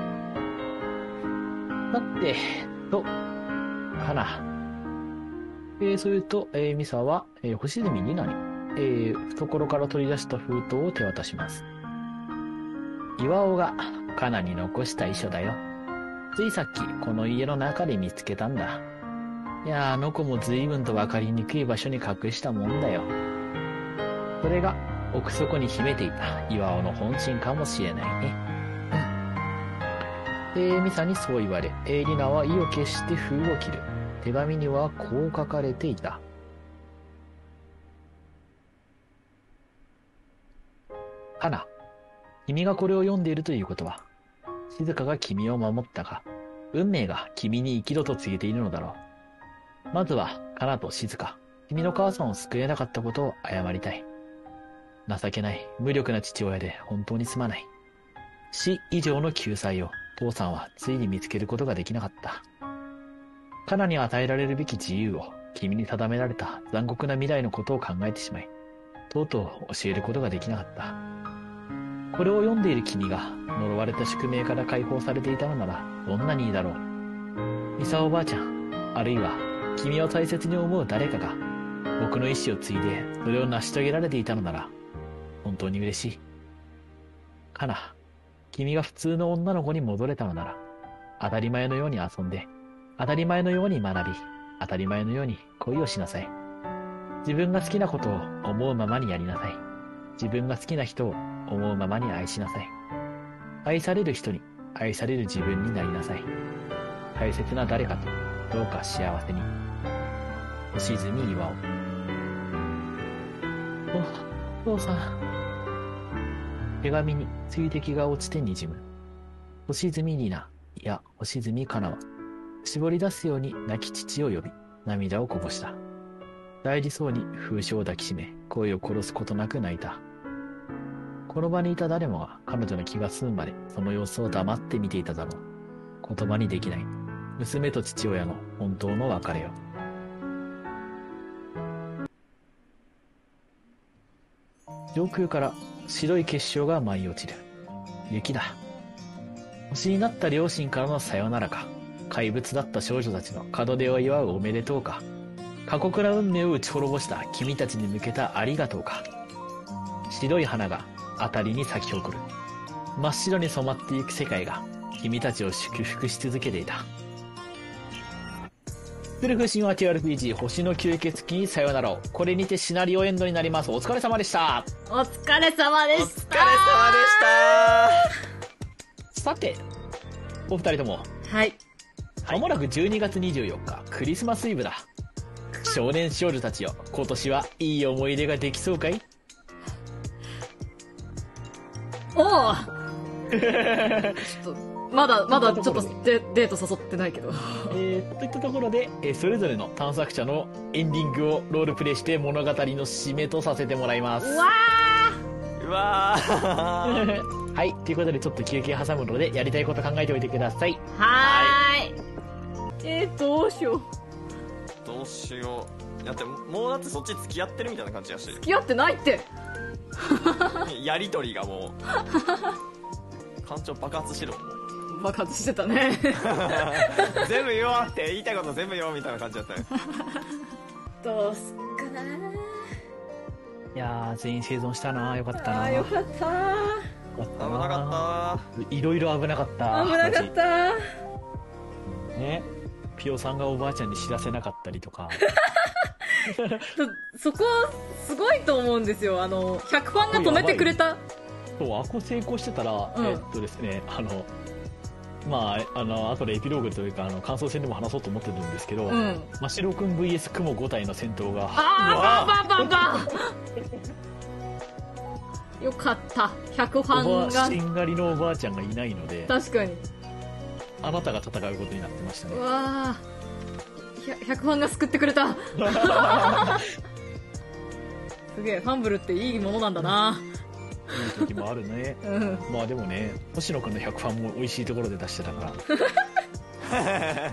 Speaker 1: さて、と、かな。えー、そう言うと、えー、ミサは、えー、星積リナに、えー、懐から取り出した封筒を手渡します。岩尾が、カナに残した遺書だよ。ついさっき、この家の中で見つけたんだ。いや、あの子も随分と分かりにくい場所に隠したもんだよ。それが、奥底に秘めていた岩尾の本心かもしれないね。うん。えー、ミサにそう言われ、えー、リナは意を決して封を切る。手紙にはこう書かれていた。カナ、君がこれを読んでいるということは、静香が君を守ったが、運命が君に生きろと告げているのだろう。まずは、カナと静香、君の母さんを救えなかったことを謝りたい。情けない、無力な父親で本当にすまない。死以上の救済を父さんはついに見つけることができなかった。カナに与えられるべき自由を君に定められた残酷な未来のことを考えてしまい、とうとう教えることができなかった。これを読んでいる君が呪われた宿命から解放されていたのならどんなにいいだろう。ミサおばあちゃん、あるいは君を大切に思う誰かが僕の意志を継いでそれを成し遂げられていたのなら本当に嬉しい。カナ、君が普通の女の子に戻れたのなら当たり前のように遊んで、当たり前のように学び、当たり前のように恋をしなさい。 自分が好きなことを思うままにやりなさい。自分が好きな人を思うままに愛しなさい。愛される人に愛される自分になりなさい。大切な誰かとどうか幸せに。星住岩尾。お、父さん。手紙に水滴が落ちて滲む。星住里奈、いや、星住かなは、絞り出すように亡き父を呼び、涙をこぼした。大事そうに風書を抱きしめ、声を殺すことなく泣いた。この場にいた誰もが彼女の気が済むまでその様子を黙って見ていただろう。言葉にできない娘と父親の本当の別れよ。上空から白い結晶が舞い落ちる。雪だ。星になった両親からのさよならか、怪物だった少女たちの門出を祝うおめでとうか、過酷な運命を打ち滅ぼした君たちに向けたありがとうか。白い花が辺りに咲き誇る。真っ白に染まっていく世界が君たちを祝福し続けていた。クルフ神話 ティーアールピージー 星の吸血鬼にさよならを。これにてシナリオエンドになります。お疲れ様でした。
Speaker 3: お疲れ様でした。お疲れ様でし
Speaker 1: た。さて、お二人とも。
Speaker 3: はい。
Speaker 1: まもなくじゅうにがつにじゅうよっか、クリスマスイブだ。少年少女たちよ、今年はいい思い出ができそうかい？
Speaker 3: おおちょっと、まだ、まだちょっとデデート誘ってないけど。
Speaker 1: えー、といったところで、えー、それぞれの探索者のエンディングをロールプレイして物語の締めとさせてもらいます。
Speaker 3: うわ
Speaker 2: ーうわ
Speaker 1: ーはい、ということでちょっと休憩挟むので、やりたいこと考えておいてください。
Speaker 3: はーい。えー、どうしよう。
Speaker 2: どうしよう。だって、もうだってそっち付き合ってるみたいな感じやし。
Speaker 3: 付き合ってないって。
Speaker 2: やりとりがもう感情爆発してるも
Speaker 3: ん。爆発してたね。
Speaker 2: 全部言おうって言いたいこと全部言おうみたいな感じだったよ。
Speaker 3: どうすっかな。い
Speaker 1: やー、全員生存したな。よかったな。
Speaker 3: あーよかった
Speaker 2: 危なか
Speaker 1: った。いろいろ危なかった。
Speaker 3: 危なかった。
Speaker 1: ね、ピオさんがおばあちゃんに知らせなかったりとか。
Speaker 3: そこすごいと思うんですよ。あのひゃくファンが止めてくれた。
Speaker 1: そう、あこ成功してたら、うん、えっとですね、あのまああの後でエピローグというかあの感想戦でも話そうと思ってるんですけど、うん、真白くん ブイエス 雲ご体の戦闘が、
Speaker 3: ああバンバンバンバン。よかった。ひゃくファンが
Speaker 1: しんがりのおばあちゃんがいないので、
Speaker 3: 確かに
Speaker 1: あなたが戦うことになってましたね。
Speaker 3: うわあ、ひゃくファンが救ってくれた。すげえ、ファンブルっていいものなんだな。
Speaker 1: いい時もあるね。うん、まあでもね、星野くんのひゃくファンも美味しいところで出してたから。いや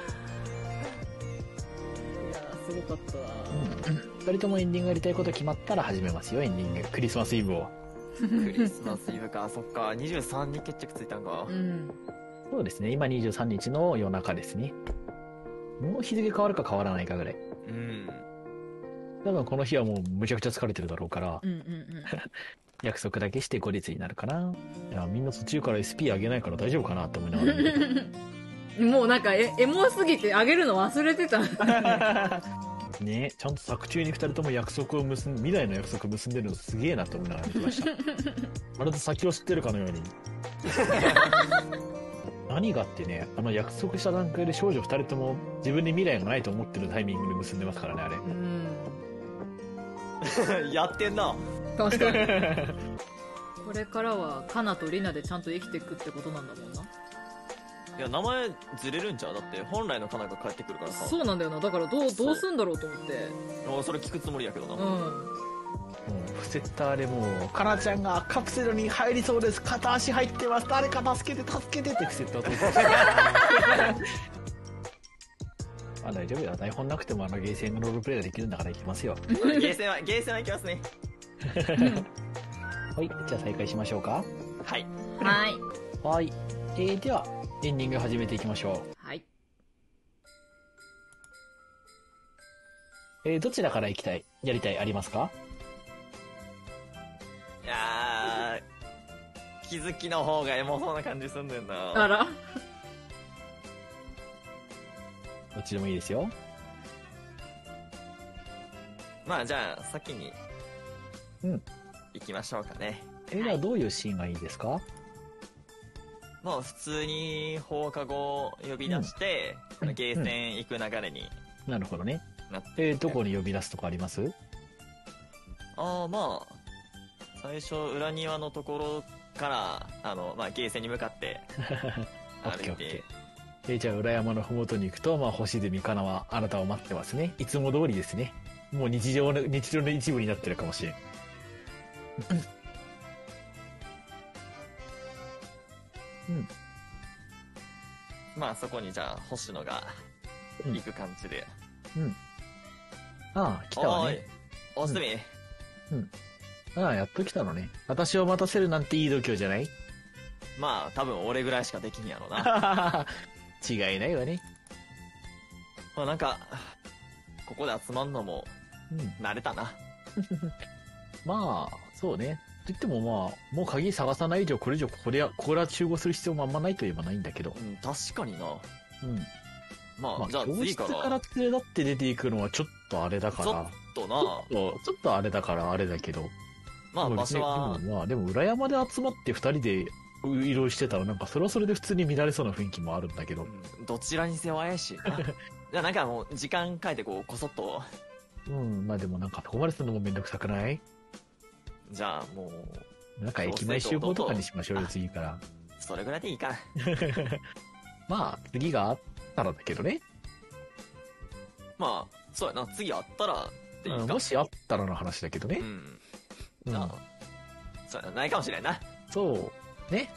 Speaker 3: ー、すごかったな。
Speaker 1: うん、ふたりともエンディングやりたいこと決まったら始めますよ、エンディング。クリスマスイブを。
Speaker 2: クリスマスイブか、そっか、にじゅうさんに決着ついたんか。
Speaker 3: うん、
Speaker 1: そうですね、今にじゅうさんにちの夜中ですね。もう日付変わるか変わらないかぐらい。
Speaker 2: うん。
Speaker 1: 多分この日はもうむちゃくちゃ疲れてるだろうから、
Speaker 3: うんうんうん、
Speaker 1: 約束だけして後日になるかな。いや、みんな途中から エスピー 上げないから大丈夫かなって思いながら見て
Speaker 3: た。もうなんかエモすぎて上げるの忘れてた。
Speaker 1: ね、ちゃんと作中にふたりとも約束を結ん未来の約束を結んでるのすげえなって思いながら見てました。まるで先を知ってるかのように。何がってね、あの約束した段階で少女ふたりとも自分に未来がないと思ってるタイミングで結んでますからね、あれ。うん 。
Speaker 2: やってんな。
Speaker 3: 確かに。これからはカナとリナでちゃんと生きていくってことなんだもんな。
Speaker 2: いや、名前ずれるんちゃう？だって本来のカナが帰ってくるからさ。
Speaker 3: そうなんだよな。だからどうどうすんだろうと思って。
Speaker 2: それ聞くつもりやけどな。
Speaker 3: うん。もう
Speaker 1: 伏せたあれもうカナちゃんがカプセルに入りそうです、片足入ってます、誰か助けて助けてって伏せたと。あ、大丈夫よ、台本なくてもあのゲーセンのロールプレイができるんだからいきますよ。
Speaker 2: ゲーセンはゲーセンはいきますね。
Speaker 1: はい、じゃあ再開しましょうか。
Speaker 2: はい
Speaker 3: はい
Speaker 1: はい、えー、ではエンディング始めていきましょう。
Speaker 3: はい。
Speaker 1: えー、どちらから行きたい、やりたい、ありますか？
Speaker 2: いやー、気づきの方がエモそうな感じすんねんな。
Speaker 3: あら。
Speaker 1: どっちでもいいですよ。
Speaker 2: まあじゃあ先に
Speaker 1: うん
Speaker 2: 行きましょうかね。
Speaker 1: え、じゃあどういうシーンがいいですか？
Speaker 2: まあ普通に放課後呼び出して、うん、ゲーセン行く流れに
Speaker 1: なるほどね。
Speaker 2: なって、
Speaker 1: えー、どこに呼び出すとかあります？
Speaker 2: ああ、まあ最初裏庭のところからあの、まあ、ゲーセンに向かって歩いて
Speaker 1: えー、じゃあ裏山のふもとに行くと、まあ、星住かなはあなたを待ってますね。いつも通りですね。もう日常の日常の一部になってるかもしれん。うん、
Speaker 2: まあそこにじゃあ星野が行く感じで、
Speaker 1: うん、うん、ああ来たわね。
Speaker 2: おすみ、
Speaker 1: うん、うん、ああやっと来たのね。私を待たせるなんていい度胸じゃない？
Speaker 2: まあ多分俺ぐらいしかできんやろうな。
Speaker 1: 違いないわね。
Speaker 2: まあなんかここで集まんのも慣れたな、
Speaker 1: うん、まあそうね。と言ってもまあもう鍵探さない以上これ以上ここでここら集合する必要もあんまないといえばないんだけど、
Speaker 2: うん、確かにな。
Speaker 1: うん
Speaker 2: まあ、まあ、じゃあ次から
Speaker 1: 教室から連れ立って出ていくのはちょっとあれだから、
Speaker 2: ちょっとな
Speaker 1: ちょっとちょっとあれだからあれだけど、
Speaker 2: まあ場所は
Speaker 1: でもまあでも裏山で集まって二人で移動してたらなんかそれはそれで普通に乱れそうな雰囲気もあるんだけど、
Speaker 2: うん、どちらにせよ怪しいな。じゃあなんかもう時間変えてこうこそっと。
Speaker 1: うんまあでもなんかここまでするのもめんどくさくない？
Speaker 2: じゃあも
Speaker 1: うなんか駅前集合とかにしましょうよ次から。
Speaker 2: それぐらいでいいかな。
Speaker 1: まあ次があったらだけどね。
Speaker 2: まあそうやな、次あったらっていいか、
Speaker 1: うん、もしあったらの話だけどね。
Speaker 2: うん。ああ、そうやな、ないかもしれんな。
Speaker 1: そうね。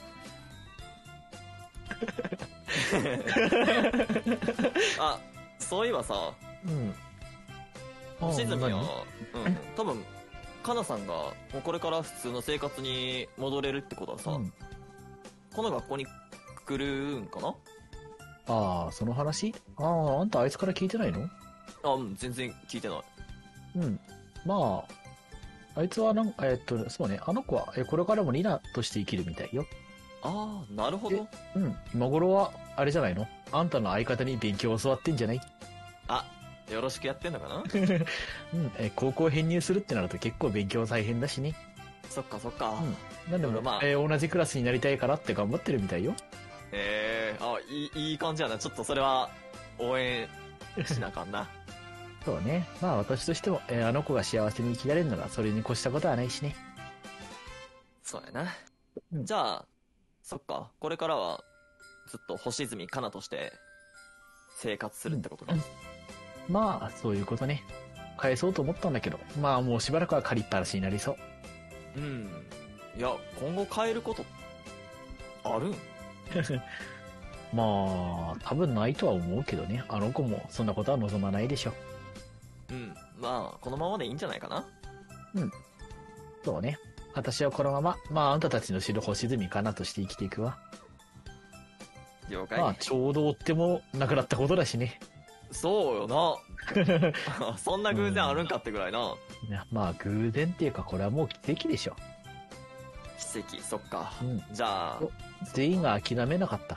Speaker 2: あ、そういえばさ、
Speaker 1: うん。
Speaker 2: 星住は、うん、多分かなさんがもうこれから普通の生活に戻れるってことはさ、うん、この学校に来るんかな？
Speaker 1: ああ、その話？ああ、あんたあいつから聞いてないの？
Speaker 2: あ、うん、全然聞いてない。
Speaker 1: うん。まあ、あいつはなんか、えっと、そうね、あの子は、え、これからもリナとして生きるみたいよ。
Speaker 2: ああ、なるほど。
Speaker 1: うん。今頃は、あれじゃないの？あんたの相方に勉強を教わってんじゃない？
Speaker 2: あ、よろしくやってんのかな？うん、
Speaker 1: え、高校編入するってなると結構勉強大変だしね。
Speaker 2: そっかそっか。
Speaker 1: うん。なんでも、まあ、えー、同じクラスになりたいからって頑張ってるみたいよ。
Speaker 2: ええー、あ、いい、いい感じやな。ちょっとそれは、応援しなあかんな。
Speaker 1: そうね。まあ私としても、えー、あの子が幸せに生きられるならそれに越したことはないしね。
Speaker 2: そうやな。
Speaker 1: うん、
Speaker 2: じゃあ、そっか。これからは、ずっと星住かなとして生活するってことか。うん、
Speaker 1: まあ、そういうことね。返そうと思ったんだけど、まあもうしばらくは借りっぱなしになりそう。
Speaker 2: うん。いや、今後変えることあるん？
Speaker 1: まあ、多分ないとは思うけどね。あの子もそんなことは望まないでしょ。
Speaker 2: うん。まあ、このままでいいんじゃないかな。
Speaker 1: うん。そうね。私はこのまま、まああんたたちの知る星住かなとして生きていくわ。
Speaker 2: 了解。
Speaker 1: まあちょうど追ってもなくなったことだしね。
Speaker 2: そうよな。そんな偶然あるんかってぐらいな。
Speaker 1: うん、いやまあ偶然っていうかこれはもう奇跡でしょ。
Speaker 2: 奇跡、そっか。
Speaker 1: うん、
Speaker 2: じゃあ。
Speaker 1: 全員が諦めなかったから。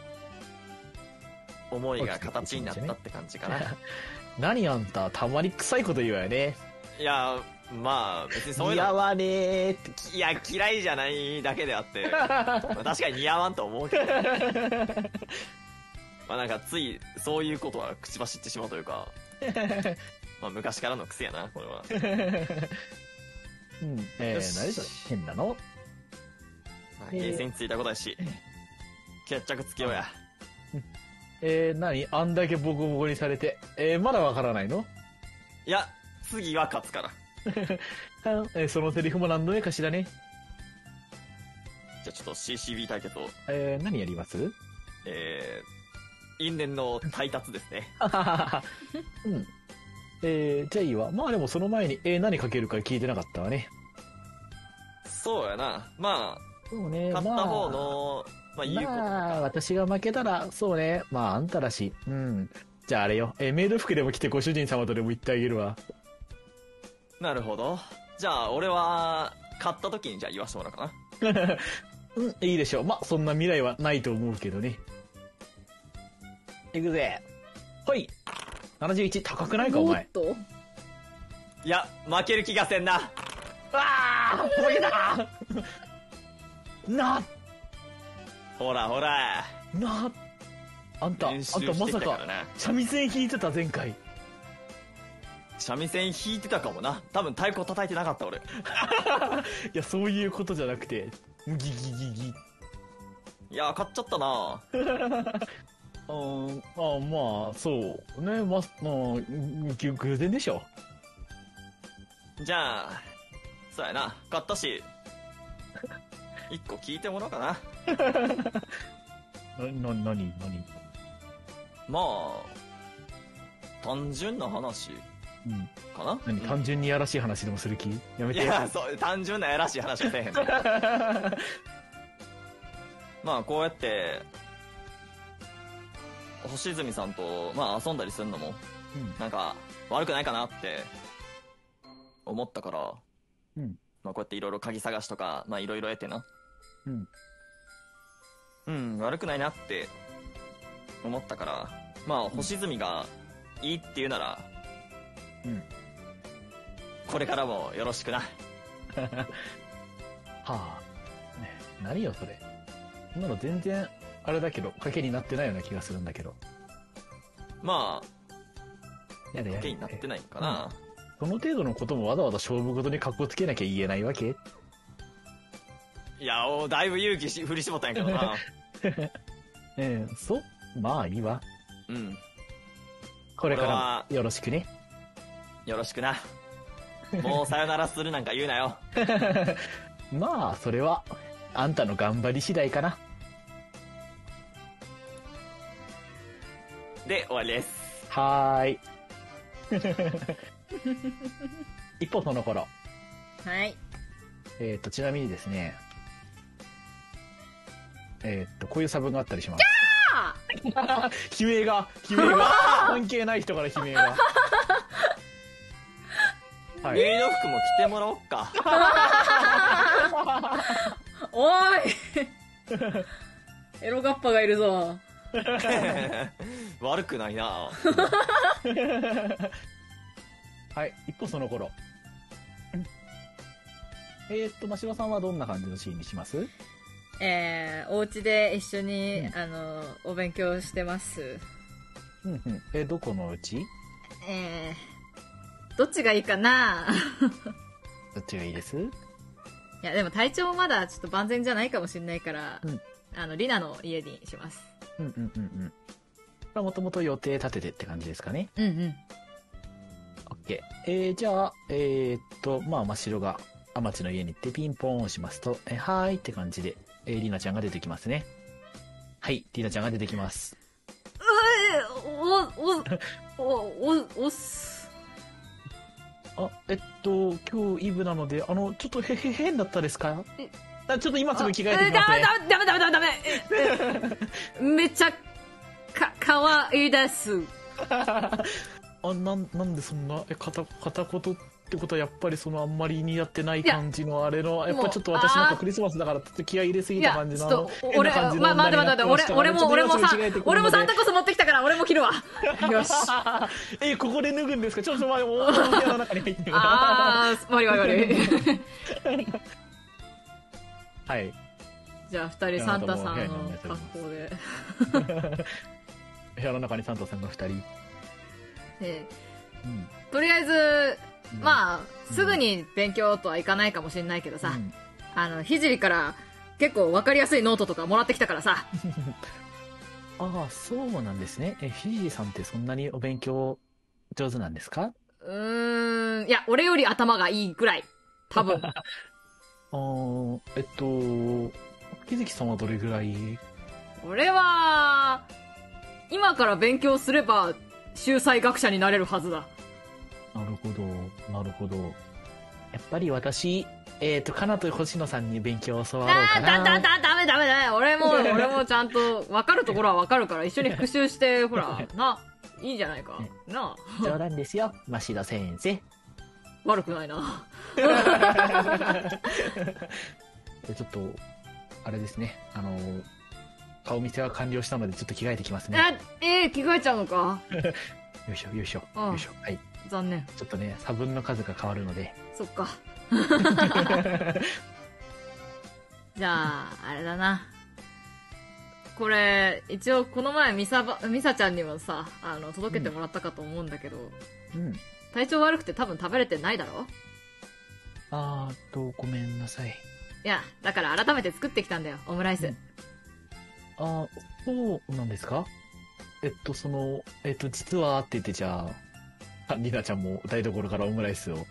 Speaker 2: 思いが形になったって感じかな。
Speaker 1: 何あんた、たまに臭いこと言うわよね。
Speaker 2: いや、まあ、別にそういうの。
Speaker 1: 似合わねーって。
Speaker 2: いや、嫌いじゃないだけであって。確かに似合わんと思うけど。まあなんか、つい、そういうことは口走ってしまうというか。まあ昔からの癖やな、これは。
Speaker 1: うん。えー、何それ変なの？
Speaker 2: まあ、ゲーセンについたことやし。決着つけようや。
Speaker 1: えー、何あんだけボコボコにされて。えー、まだわからないの？
Speaker 2: いや、次は勝つから。
Speaker 1: えー、そのセリフも何度目かしらね。
Speaker 2: じゃあちょっと シーシービー 対決を。
Speaker 1: えー、何やります？
Speaker 2: えー、因縁の対達ですね。
Speaker 1: うん。えー、じゃあいいわ。まあでもその前に、えー、何かけるか聞いてなかったわね。
Speaker 2: そうやな。まあ、
Speaker 1: そうね。
Speaker 2: 勝った方の、まあ、まあ、言うこととか。
Speaker 1: まあ、私が負けたら、そうね。まあ、あんたらし。うん。じゃああれよ。えー、メイド服でも着てご主人様とでも言ってあげるわ。
Speaker 2: なるほど。じゃあ、俺は、買った時にじゃあ言わせてもらおうかな。
Speaker 1: うん、いいでしょう。まあ、そんな未来はないと思うけどね。いくぜ。ほい。ななじゅういち、高くないか、お前。
Speaker 2: いいや、負ける気がせんな。
Speaker 1: ああ負けたな
Speaker 2: ほらほら。
Speaker 1: なあんた、あんたまさか、三味線弾いてた前回。
Speaker 2: 三味線弾いてたかもな。多分太鼓叩いてなかった俺。い
Speaker 1: や、そういうことじゃなくて、ギギギギ。
Speaker 2: いや、買っちゃったな。
Speaker 1: あーあ、まあ、そうね、まあ、まあ、偶然でしょ。
Speaker 2: じゃあ、そうやな、買ったし、一個聞いてもらおうかな。
Speaker 1: な、な、なに、なに
Speaker 2: まあ、単純な話、
Speaker 1: うん。
Speaker 2: かな、
Speaker 1: 何、単純にやらしい話でもする気やめて。
Speaker 2: いや、そう、単純なやらしい話はせえへんね。まあ、こうやって、星住さんと、まあ、遊んだりするのも、うん、なんか、悪くないかなって、思ったから、うん。まあ、こうやっていろいろ鍵探しとか、まあ、いろいろ得てな。うん。うん、悪くないなって、思ったから、まあ、星住がいいって言うなら、うん。これからもよろしくな。は
Speaker 1: あ。ね、何よ、それ。そんなの全然、あれだけど、賭けになってないような気がするんだけど。
Speaker 2: まあ、賭けになってないかな。
Speaker 1: その程度のこともわざわざ勝負事に格好つけなきゃ言えないわけ？
Speaker 2: いや、おだいぶ勇気し振り絞ったんやけどな。
Speaker 1: ええ、そう？まあいいわ。
Speaker 2: うん。
Speaker 1: これからよろしくね。
Speaker 2: よろしくな。もうさよならするなんか言うなよ。
Speaker 1: まあ、それは、あんたの頑張り次第かな。
Speaker 2: で、終わりです。
Speaker 1: はーい。一方その頃。
Speaker 3: はい。
Speaker 1: えっと、ちなみにですね、えっと、こういう差分があったりします。悲鳴が、悲鳴が、関係ない人から悲鳴が。
Speaker 2: はい。メイド服も着てもらおっか。
Speaker 3: おいエロガッパがいるぞ。
Speaker 2: 悪くないな。
Speaker 1: はい、一方その頃。えーっと、真城さんはどんな感じのシーンにします？
Speaker 3: えー、お家で一緒に、うん、あの、お勉強してます。
Speaker 1: うんうん。えー、どこのうち？
Speaker 3: えー、どっちがいいかな
Speaker 1: どっちがいいです？
Speaker 3: いや、でも体調まだちょっと万全じゃないかもしれないから、うん、あの、リナの家にします。
Speaker 1: うんうんうんうん。まあ、もともと予定立ててって感じですかね。
Speaker 3: うんうん。
Speaker 1: オッケー。えー、じゃあ、えー、っと、まあ、真城が、アマチの家に行ってピンポーン押しますと、えー、はーいって感じで、えー、リナちゃんが出てきますね。はい、リナちゃんが出てきます。
Speaker 3: うえお、お、お、お、おす。
Speaker 1: あ、えっと、今日イブなので、あの、ちょっとへへ変だったですか？あ、ちょっと今すぐ着替えてきますね。
Speaker 3: ダメダメダメダメダメめっちゃ、か、かわいいです。
Speaker 1: あ、なん、なんでそんな、え、片、片言ってことはやっぱりそのあんまり似合ってない感じのあれの、やっぱちょっと私なんかクリスマスだからちょっと気合い入れすぎた感じの。いや、ちょっと、
Speaker 3: 俺、ま、待って待って待って、俺、俺も、俺もさ、俺もサンタコス持ってきたから俺も着るわ。よし。
Speaker 1: え、ここで脱ぐんですか？ちょっと待って、おー、部屋の中に入ってるから。
Speaker 3: あー、悪い悪い悪い。
Speaker 1: はい。
Speaker 3: じゃあ二人サンタさんの格好で。
Speaker 1: 部屋の中にサンタさんが二人。
Speaker 3: ええ、うん、とりあえず、うん、まあ、すぐに勉強とはいかないかもしれないけどさ、うん、あの、ひじりから結構わかりやすいノートとかもらってきたからさ。
Speaker 1: ああ、そうなんですね。え、ひじりさんってそんなにお勉強上手なんですか？
Speaker 3: うーん、いや、俺より頭がいいぐらい。多分。あ
Speaker 1: あ、えっと、ひじきさんはどれぐらい？
Speaker 3: 俺は、今から勉強すれば、秀才学者になれるはずだ。
Speaker 1: なるほど、なるほど。やっぱり私、えっと、かなと星野さんに勉強を教わろうかな。
Speaker 3: だ、だ、だ、ダメダメだめ。俺も、俺もちゃんと、分かるところは分かるから、一緒に復習して、ほら、な、いいじゃないか。なあ。
Speaker 1: 冗談ですよ、真城先生。
Speaker 3: 悪くないな。
Speaker 1: ちょっと、あれですね、あの、顔見せは完了したのでちょっと着替えてきますね。
Speaker 3: え、えー、着替えちゃうのか。
Speaker 1: よいしょよいしょよいしょ。はい。
Speaker 3: 残念。
Speaker 1: ちょっとね、差分の数が変わるので。
Speaker 3: そっか。じゃあ、あれだな。これ、一応この前ミサば、ミサちゃんにもさ、あの、届けてもらったかと思うんだけど、
Speaker 1: うん。
Speaker 3: 体調悪くて多分食べれてないだろ？
Speaker 1: あーっと、ごめんなさい。
Speaker 3: いや、だから改めて作ってきたんだよ、オムライス。うん、
Speaker 1: あー、そうなんですか？えっと、その、えっと、実はって言って、じゃあ、リナちゃんも台所からオムライスを。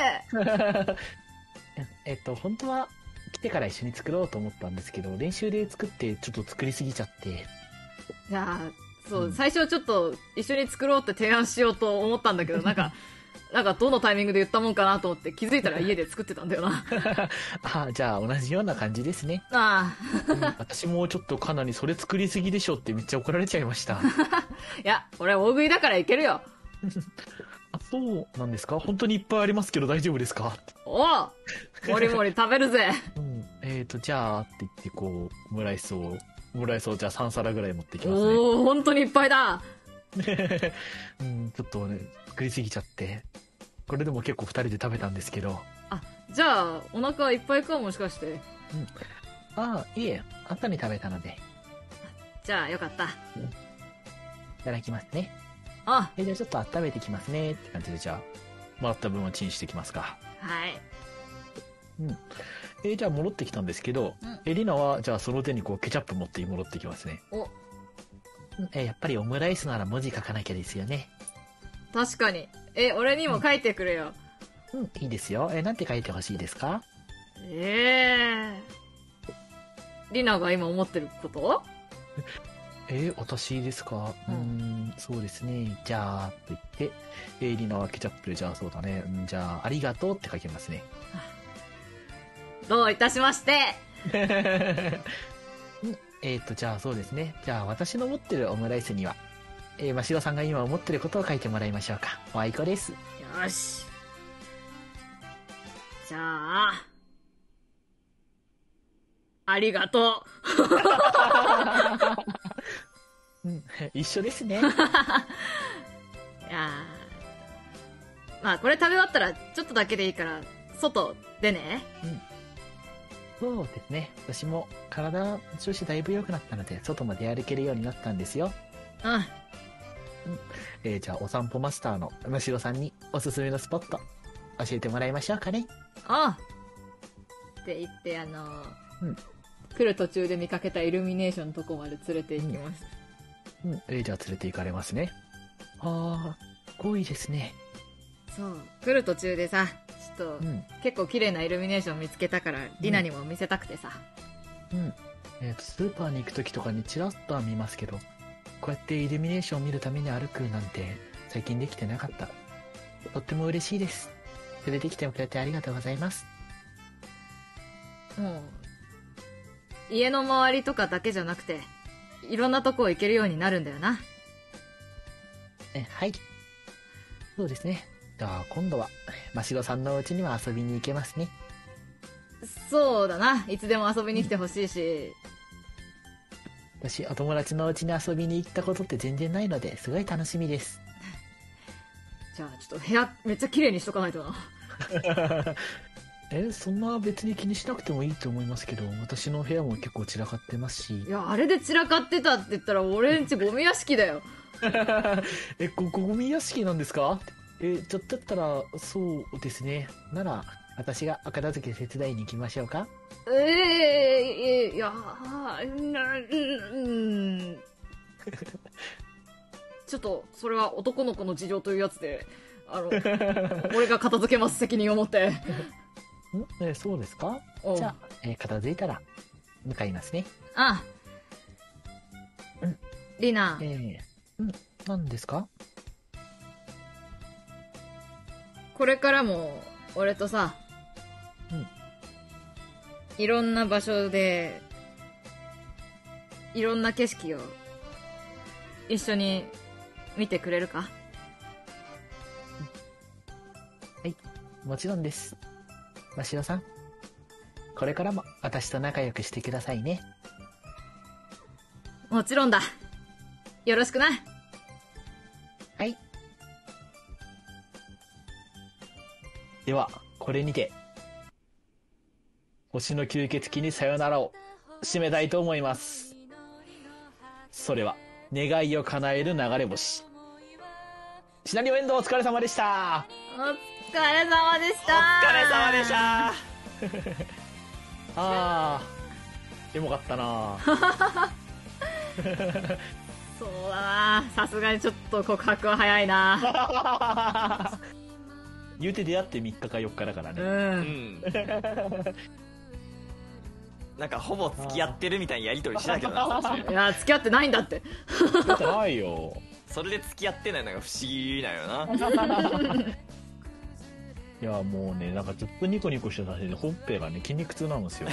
Speaker 3: え
Speaker 1: えっと、本当は来てから一緒に作ろうと思ったんですけど、練習で作ってちょっと作りすぎちゃって。
Speaker 3: じゃあ、そう、うん、最初ちょっと一緒に作ろうって提案しようと思ったんだけど、なんか、なんかどのタイミングで言ったもんかなと思って気づいたら家で作ってたんだよな。
Speaker 1: あ、じゃあ同じような感じですね。
Speaker 3: ああ、
Speaker 1: うん、私もちょっとかなりそれ作りすぎでしょってめっちゃ怒られちゃいました。
Speaker 3: いや、俺大食いだからいけるよ。
Speaker 1: あ、そうなんですか？本当にいっぱいありますけど大丈夫ですか？
Speaker 3: おう、もりもり食べるぜ。
Speaker 1: うん、えーと、じゃあって言ってこう、オムライスを、オムライスをじゃあさん皿ぐらい持ってきますね。
Speaker 3: おお、本当にいっぱいだ。
Speaker 1: うん、ちょっとね、作りすぎちゃって。これでも結構ふたりで食べたんですけど。
Speaker 3: あ、じゃあ、お腹いっぱいかもしかして。うん。
Speaker 1: ああ、いえ、後に食べたので。
Speaker 3: じゃあ、よかった。うん、い
Speaker 1: ただきますね。
Speaker 3: あ、
Speaker 1: え、じゃあちょっと温めてきますねって感じで、じゃあ、もらった分はチンしてきますか。
Speaker 3: はい。
Speaker 1: うん。えー、じゃあ戻ってきたんですけど、うん、え、リナは、じゃあその手にこう、ケチャップ持って戻ってきますね。
Speaker 3: お。
Speaker 1: え、やっぱりオムライスなら文字書かなきゃですよね。
Speaker 3: 確かに。え、俺にも書いてくれよ。
Speaker 1: うん、うん、いいですよ。え、なんて書いてほしいですか？
Speaker 3: ええー。リナが今思ってること？
Speaker 1: えー、私ですか？うん、ん、そうですね。じゃあ、と言って、えー、リナはケチャップで、じゃあそうだね。うん、じゃあ、ありがとうって書きますね。
Speaker 3: どういたしまして。
Speaker 1: えっと、じゃあそうですね。じゃあ、私の持ってるオムライスには、えー、ましろさんが今思ってることを書いてもらいましょうか。おあいこです。
Speaker 3: よし。じゃあ、ありがと
Speaker 1: う。うん、一緒ですね。い
Speaker 3: やまあこれ食べ終わったらちょっとだけでいいから外でね。
Speaker 1: うん、そうですね。私も体調子だいぶ良くなったので外まで歩けるようになったんですよ。
Speaker 3: うん。うん、
Speaker 1: えー、じゃあお散歩マスターのむしろさんにおすすめのスポット教えてもらいましょうかね。
Speaker 3: ああって言ってあのー
Speaker 1: うん、
Speaker 3: 来る途中で見かけたイルミネーションのとこまで連れて行きます。
Speaker 1: うん、うん、えー、じゃあ連れて行かれますね。あー、濃いですね。
Speaker 3: そう、来る途中でさ、ちょっと、うん、結構綺麗なイルミネーション見つけたから、リナにも見せたくてさ。
Speaker 1: うん、うん、えっとスーパーに行く時とかにチラッとは見ますけど、こうやってイルミネーションを見るために歩くなんて最近できてなかった。とっても嬉しいです。連れてきてくれてありがとうございます。
Speaker 3: もう家の周りとかだけじゃなくていろんなとこ行けるようになるんだよな。
Speaker 1: え、はい、そうですね。じゃあ今度はましろさんのお家には遊びに行けますね。
Speaker 3: そうだな、いつでも遊びに来てほしいし、
Speaker 1: うん、私お友達のお家に遊びに行ったことって全然ないのですごい楽しみです。
Speaker 3: じゃあちょっと部屋めっちゃ綺麗にしとかないとな。
Speaker 1: え、そんな別に気にしなくてもいいと思いますけど、私の部屋も結構散らかってますし。
Speaker 3: いや、あれで散らかってたって言ったら俺んちゴミ屋敷だよ。
Speaker 1: え、ここゴミ屋敷なんですか？え、ちょっとだったらそうですね。なら私が片付け手伝いに行きましょうか？
Speaker 3: えー、えー、いやな、うん、ちょっとそれは男の子の事情というやつで、あの俺が片付けます、責任を持って。ん、
Speaker 1: え、そうですか？じゃあ、えー、片付いたら向かいますね。
Speaker 3: ああ、うん、リナ、
Speaker 1: えー、うん、何ですか？
Speaker 3: これからも俺とさ、
Speaker 1: うん、
Speaker 3: いろんな場所でいろんな景色を一緒に見てくれるか？
Speaker 1: はい、もちろんです。ましろさん、これからも私と仲良くしてくださいね。
Speaker 3: もちろんだ。よろしくな。
Speaker 1: はい。 では、これにて、星の吸血鬼にさよならを締めたいと思います。それは、願いを叶える流れ星。シナリオエンドお疲れ様でした。
Speaker 3: お疲れ様でした。
Speaker 2: お疲れ様でした。
Speaker 1: あー、エモかったな
Speaker 3: そうだな、さすがにちょっと告白は早いな。
Speaker 1: 言うて出会ってみっかかよっかだからね。うん、うん、
Speaker 2: なんかほぼ付き合ってるみたいにやりとりしてたけどな。
Speaker 3: いや付き合ってないんだって。
Speaker 1: 付き合ってないよ。
Speaker 2: それで付き合ってないのが不思議だよな。
Speaker 1: いやもうね、なんかずっとニコニコしてたせいでほっぺがね筋肉痛なんですよ。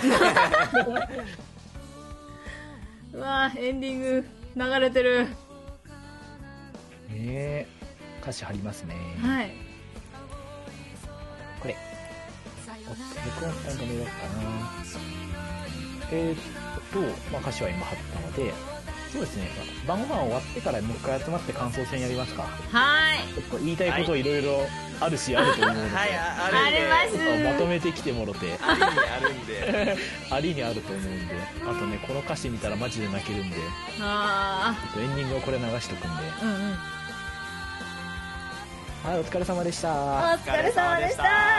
Speaker 3: うわエンディング流れてる。
Speaker 1: ねえ、歌詞貼りますね。
Speaker 3: はい、
Speaker 1: これお僕はちゃんと見ようかな。えー、っと、まあ、歌詞は今貼ったので、そうですね、晩ご飯終わってからもう一回集まって感想戦やりますか。
Speaker 3: はい、
Speaker 1: ちょっと言いたいこといろいろあるし、あると思うので、はい、
Speaker 3: あります。
Speaker 1: まとめてきてもろて、
Speaker 2: ありにあるんで
Speaker 1: ありにあると思うんで、あとねこの歌詞見たらマジで泣けるんで、
Speaker 3: あ
Speaker 1: ちょっとエンディングをこれ流しとくんで、
Speaker 3: うんうん、
Speaker 1: はい、お疲れ様でした。
Speaker 3: お疲れ様でした。